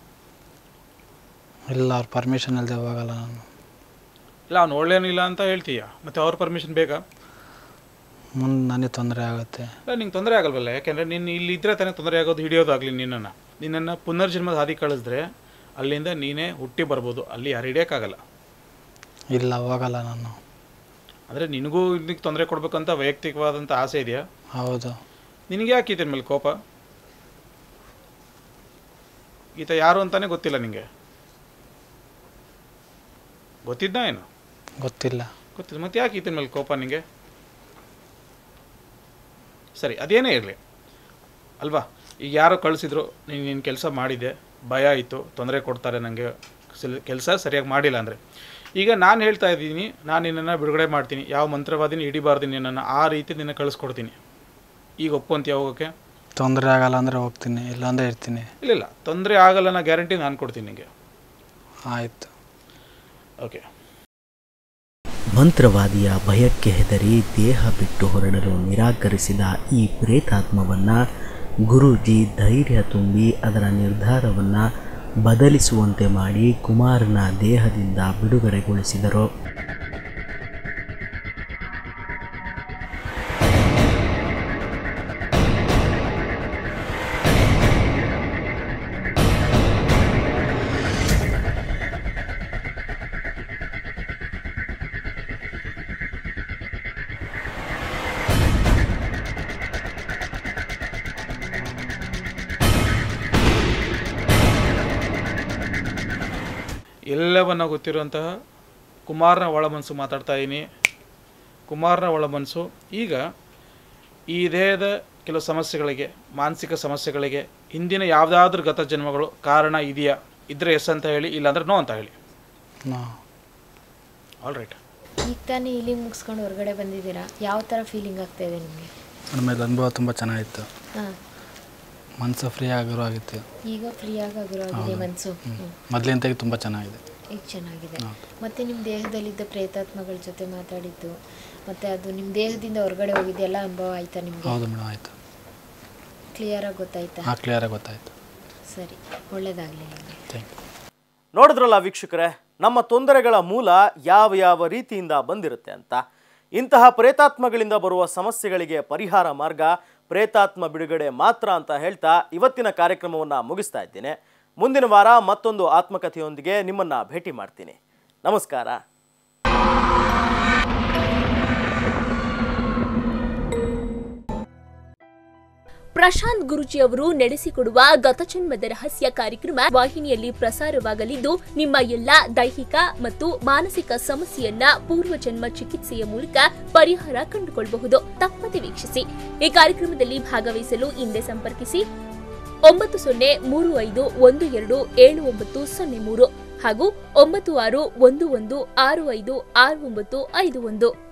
ಇಲ್ಲ, ಅವ್ರ ಪರ್ಮಿಷನ್ ಇಲ್ಲದೆ ಹೋಗಲ್ಲ ನಾನು. ಇಲ್ಲ, ಅವ್ನು ಒಳ್ಳೆಯನಿಲ್ಲ ಅಂತ ಹೇಳ್ತೀಯ, ಮತ್ತು ಅವ್ರ ಪರ್ಮಿಷನ್ ಬೇಕಾ? ಮುಂದೆ ನನಗೆ ತೊಂದರೆ ಆಗುತ್ತೆ. ಇಲ್ಲ, ನಿಂಗೆ ತೊಂದರೆ ಆಗಲ್ವಲ್ಲ, ಯಾಕೆಂದರೆ ನೀನು ಇಲ್ಲಿ ಇದ್ದರೆ ತಾನೇ ತೊಂದರೆ ಆಗೋದು, ಹಿಡಿಯೋದಾಗಲಿ ನಿನ್ನನ್ನು. ನಿನ್ನನ್ನು ಪುನರ್ಜನ್ಮದ ಹಾದಿ ಕಳಿಸಿದ್ರೆ ಅಲ್ಲಿಂದ ನೀನೇ ಹುಟ್ಟಿ ಬರ್ಬೋದು, ಅಲ್ಲಿ ಯಾರು ಹಿಡಿಯೋಕ್ಕಾಗಲ್ಲ. ಇಲ್ಲ, ಹೋಗಲ್ಲ ನಾನು. ಅಂದರೆ ನಿನಗೂ ಇದಕ್ಕೆ ತೊಂದರೆ ಕೊಡಬೇಕಂತ ವೈಯಕ್ತಿಕವಾದಂಥ ಆಸೆ ಇದೆಯಾ? ಹೌದು. ನಿನಗೆ ಯಾಕೆ ಇದ್ರ ಮೇಲೆ ಕೋಪ? ಈತ ಯಾರು ಅಂತಾನೆ ಗೊತ್ತಿಲ್ಲ ನಿನಗೆ. ಗೊತ್ತಿದ್ದ ಏನು? ಗೊತ್ತಿಲ್ಲ. ಗೊತ್ತಿಲ್ಲ. ಮತ್ತೆ ಯಾಕೆ ಈತನ ಮೇಲೆ ಕೋಪ ನಿಮಗೆ? ಸರಿ, ಅದೇನೇ ಇರಲಿ ಅಲ್ವಾ. ಈಗ ಯಾರೋ ಕಳಿಸಿದ್ರು, ನೀನು ನಿನ್ನ ಕೆಲಸ ಮಾಡಿದ್ದೆ, ಭಯ ಆಯಿತು, ತೊಂದರೆ ಕೊಡ್ತಾರೆ ನನಗೆ, ಕೆಲಸ ಸರಿಯಾಗಿ ಮಾಡಿಲ್ಲ ಅಂದರೆ, ಈಗ ನಾನು ಹೇಳ್ತಾ ಇದ್ದೀನಿ, ನಾನು ನಿನ್ನನ್ನು ಬಿಡುಗಡೆ ಮಾಡ್ತೀನಿ, ಯಾವ ಮಂತ್ರವಾದಿನಿ ಹಿಡಿಬಾರ್ದು ನಿನ್ನನ್ನು, ಆ ರೀತಿ ನಿನ್ನ ಕಳಿಸ್ಕೊಡ್ತೀನಿ. ಈಗ ಒಪ್ಪಂತೀಯ ಹೋಗೋಕ್ಕೆ? ತೊಂದರೆ ಆಗಲ್ಲ ಅಂದರೆ ಹೋಗ್ತೀನಿ, ಇಲ್ಲಾಂದರೆ ಇರ್ತೀನಿ. ಇಲ್ಲ ಇಲ್ಲ, ತೊಂದರೆ ಆಗಲ್ಲ ಅನ್ನೋ ಗ್ಯಾರಂಟಿ ನಾನು ಕೊಡ್ತೀನಿ ನಿಮಗೆ. ಆಯಿತು, ಓಕೆ. ಮಂತ್ರವಾದಿಯ ಭಯಕ್ಕೆ ಹೆದರಿ ದೇಹ ಬಿಟ್ಟು ಹೊರಡಲು ನಿರಾಕರಿಸಿದ ಈ ಪ್ರೇತಾತ್ಮವನ್ನು ಗುರೂಜಿ ಧೈರ್ಯ ತುಂಬಿ ಅದರ ನಿರ್ಧಾರವನ್ನು ಬದಲಿಸುವಂತೆ ಮಾಡಿ ಕುಮಾರನ ದೇಹದಿಂದ ಬಿಡುಗಡೆಗೊಳಿಸಿದರು. ಎಲ್ಲವನ್ನ ಗೊತ್ತಿರುವಂತಹ ಕುಮಾರನ ಒಳಮನಸ್ಸು ಮಾತಾಡ್ತಾ ಇದ್ದೀನಿ. ಕುಮಾರನ ಒಳಮನಸ್ಸು ಈಗ ಈ ದೇಹದ ಕೆಲವು ಸಮಸ್ಯೆಗಳಿಗೆ, ಮಾನಸಿಕ ಸಮಸ್ಯೆಗಳಿಗೆ ಹಿಂದಿನ ಯಾವುದಾದ್ರೂ ಗತ ಜನ್ಮಗಳು ಕಾರಣ ಇದೆಯಾ? ಇದ್ರೆ ಎಸ್ ಅಂತ ಹೇಳಿ, ಇಲ್ಲಾಂದ್ರೆ ನೋ ಅಂತ ಹೇಳಿ. All right. ಈಗ ತಾನೇ ಇಲ್ಲಿ ಮುಗಿಸ್ಕೊಂಡು ಹೊರಗಡೆ ಬಂದಿದ್ದೀರಾ, ಯಾವ ಥರ ಫೀಲಿಂಗ್ ಆಗ್ತಾ ಇದೆ ನಿಮಗೆ? ನನ್ನ ಅನುಭವ ತುಂಬ ಚೆನ್ನಾಗಿತ್ತು. ಹಾಂ, ಮನಸ್ಸು ಫ್ರೀ ಆಗಿರೋ ಆಗಿತ್ತು. ಈಗ ಫ್ರೀಯಾಗಿ ಆಗಿರೋ ಆಗಿದೆ ಮನಸ್ಸು. ಮೊದಲಿಂದ ತುಂಬ ಚೆನ್ನಾಗಿದೆ. ಈಗ ಚೆನ್ನಾಗಿದೆ. ಮತ್ತು ನಿಮ್ಮ ದೇಹದಲ್ಲಿದ್ದ ಪ್ರೇತಾತ್ಮಗಳ ಜೊತೆ ಮಾತಾಡಿದ್ದು, ಮತ್ತು ಅದು ನಿಮ್ಮ ದೇಹದಿಂದ ಹೊರಗಡೆ ಹೋಗಿದ್ದೆಲ್ಲ ಅನುಭವ ಆಯಿತಾ ನಿಮಗೆ? ಹೌದು ಮೇಡಮ್, ಆಯಿತು. ಕ್ಲಿಯರಾಗಿ ಗೊತ್ತಾಯ್ತಾ? ಹಾಂ, ಕ್ಲಿಯರಾಗಿ ಗೊತ್ತಾಯಿತು. ಸರಿ, ಒಳ್ಳೆಯದಾಗಲಿ ನಿಮಗೆ. Thank you. ನೋಡಿದ್ರಲ್ಲ ವೀಕ್ಷಕರೇ, ನಮ್ಮ ತೊಂದರೆಗಳ ಮೂಲ ಯಾವ ಯಾವ ರೀತಿಯಿಂದ ಬಂದಿರುತ್ತೆ ಅಂತ. ಇಂತಹ ಪ್ರೇತಾತ್ಮಗಳಿಂದ ಬರುವ ಸಮಸ್ಯೆಗಳಿಗೆ ಪರಿಹಾರ ಮಾರ್ಗ ಪ್ರೇತಾತ್ಮ ಬಿಡುಗಡೆ ಮಾತ್ರ ಅಂತ ಹೇಳ್ತಾ ಇವತ್ತಿನ ಕಾರ್ಯಕ್ರಮವನ್ನು ಮುಗಿಸ್ತಾ ಇದ್ದೇನೆ. ಮುಂದಿನ ವಾರ ಮತ್ತೊಂದು ಆತ್ಮಕಥೆಯೊಂದಿಗೆ ನಿಮ್ಮನ್ನು ಭೇಟಿ ಮಾಡ್ತೀನಿ. ನಮಸ್ಕಾರ. ಪ್ರಶಾಂತ್ ಗುರೂಜಿ ಅವರು ನಡೆಸಿಕೊಡುವ ಗತಜನ್ಮದ ರಹಸ್ಯ ಕಾರ್ಯಕ್ರಮ ವಾಹಿನಿಯಲ್ಲಿ ಪ್ರಸಾರವಾಗಲಿದ್ದು, ನಿಮ್ಮ ಎಲ್ಲಾ ದೈಹಿಕ ಮತ್ತು ಮಾನಸಿಕ ಸಮಸ್ಯೆಯನ್ನ ಪೂರ್ವಜನ್ಮ ಚಿಕಿತ್ಸೆಯ ಮೂಲಕ ಪರಿಹಾರ ಕಂಡುಕೊಳ್ಳಬಹುದು. ತಪ್ಪದೆ ವೀಕ್ಷಿಸಿ. ಈ ಕಾರ್ಯಕ್ರಮದಲ್ಲಿ ಭಾಗವಹಿಸಲು ಹಿಂದೆ ಸಂಪರ್ಕಿಸಿ ಒಂಬತ್ತು ಸೊನ್ನೆ ಮೂರು ಐದು ಒಂದು ಎರಡು ಏಳು ಒಂಬತ್ತು ಸೊನ್ನೆ ಮೂರು ಹಾಗೂ ಒಂಬತ್ತು ಆರು ಒಂದು ಒಂದು ಆರು ಐದು ಆರು ಒಂಬತ್ತು ಐದು ಒಂದು.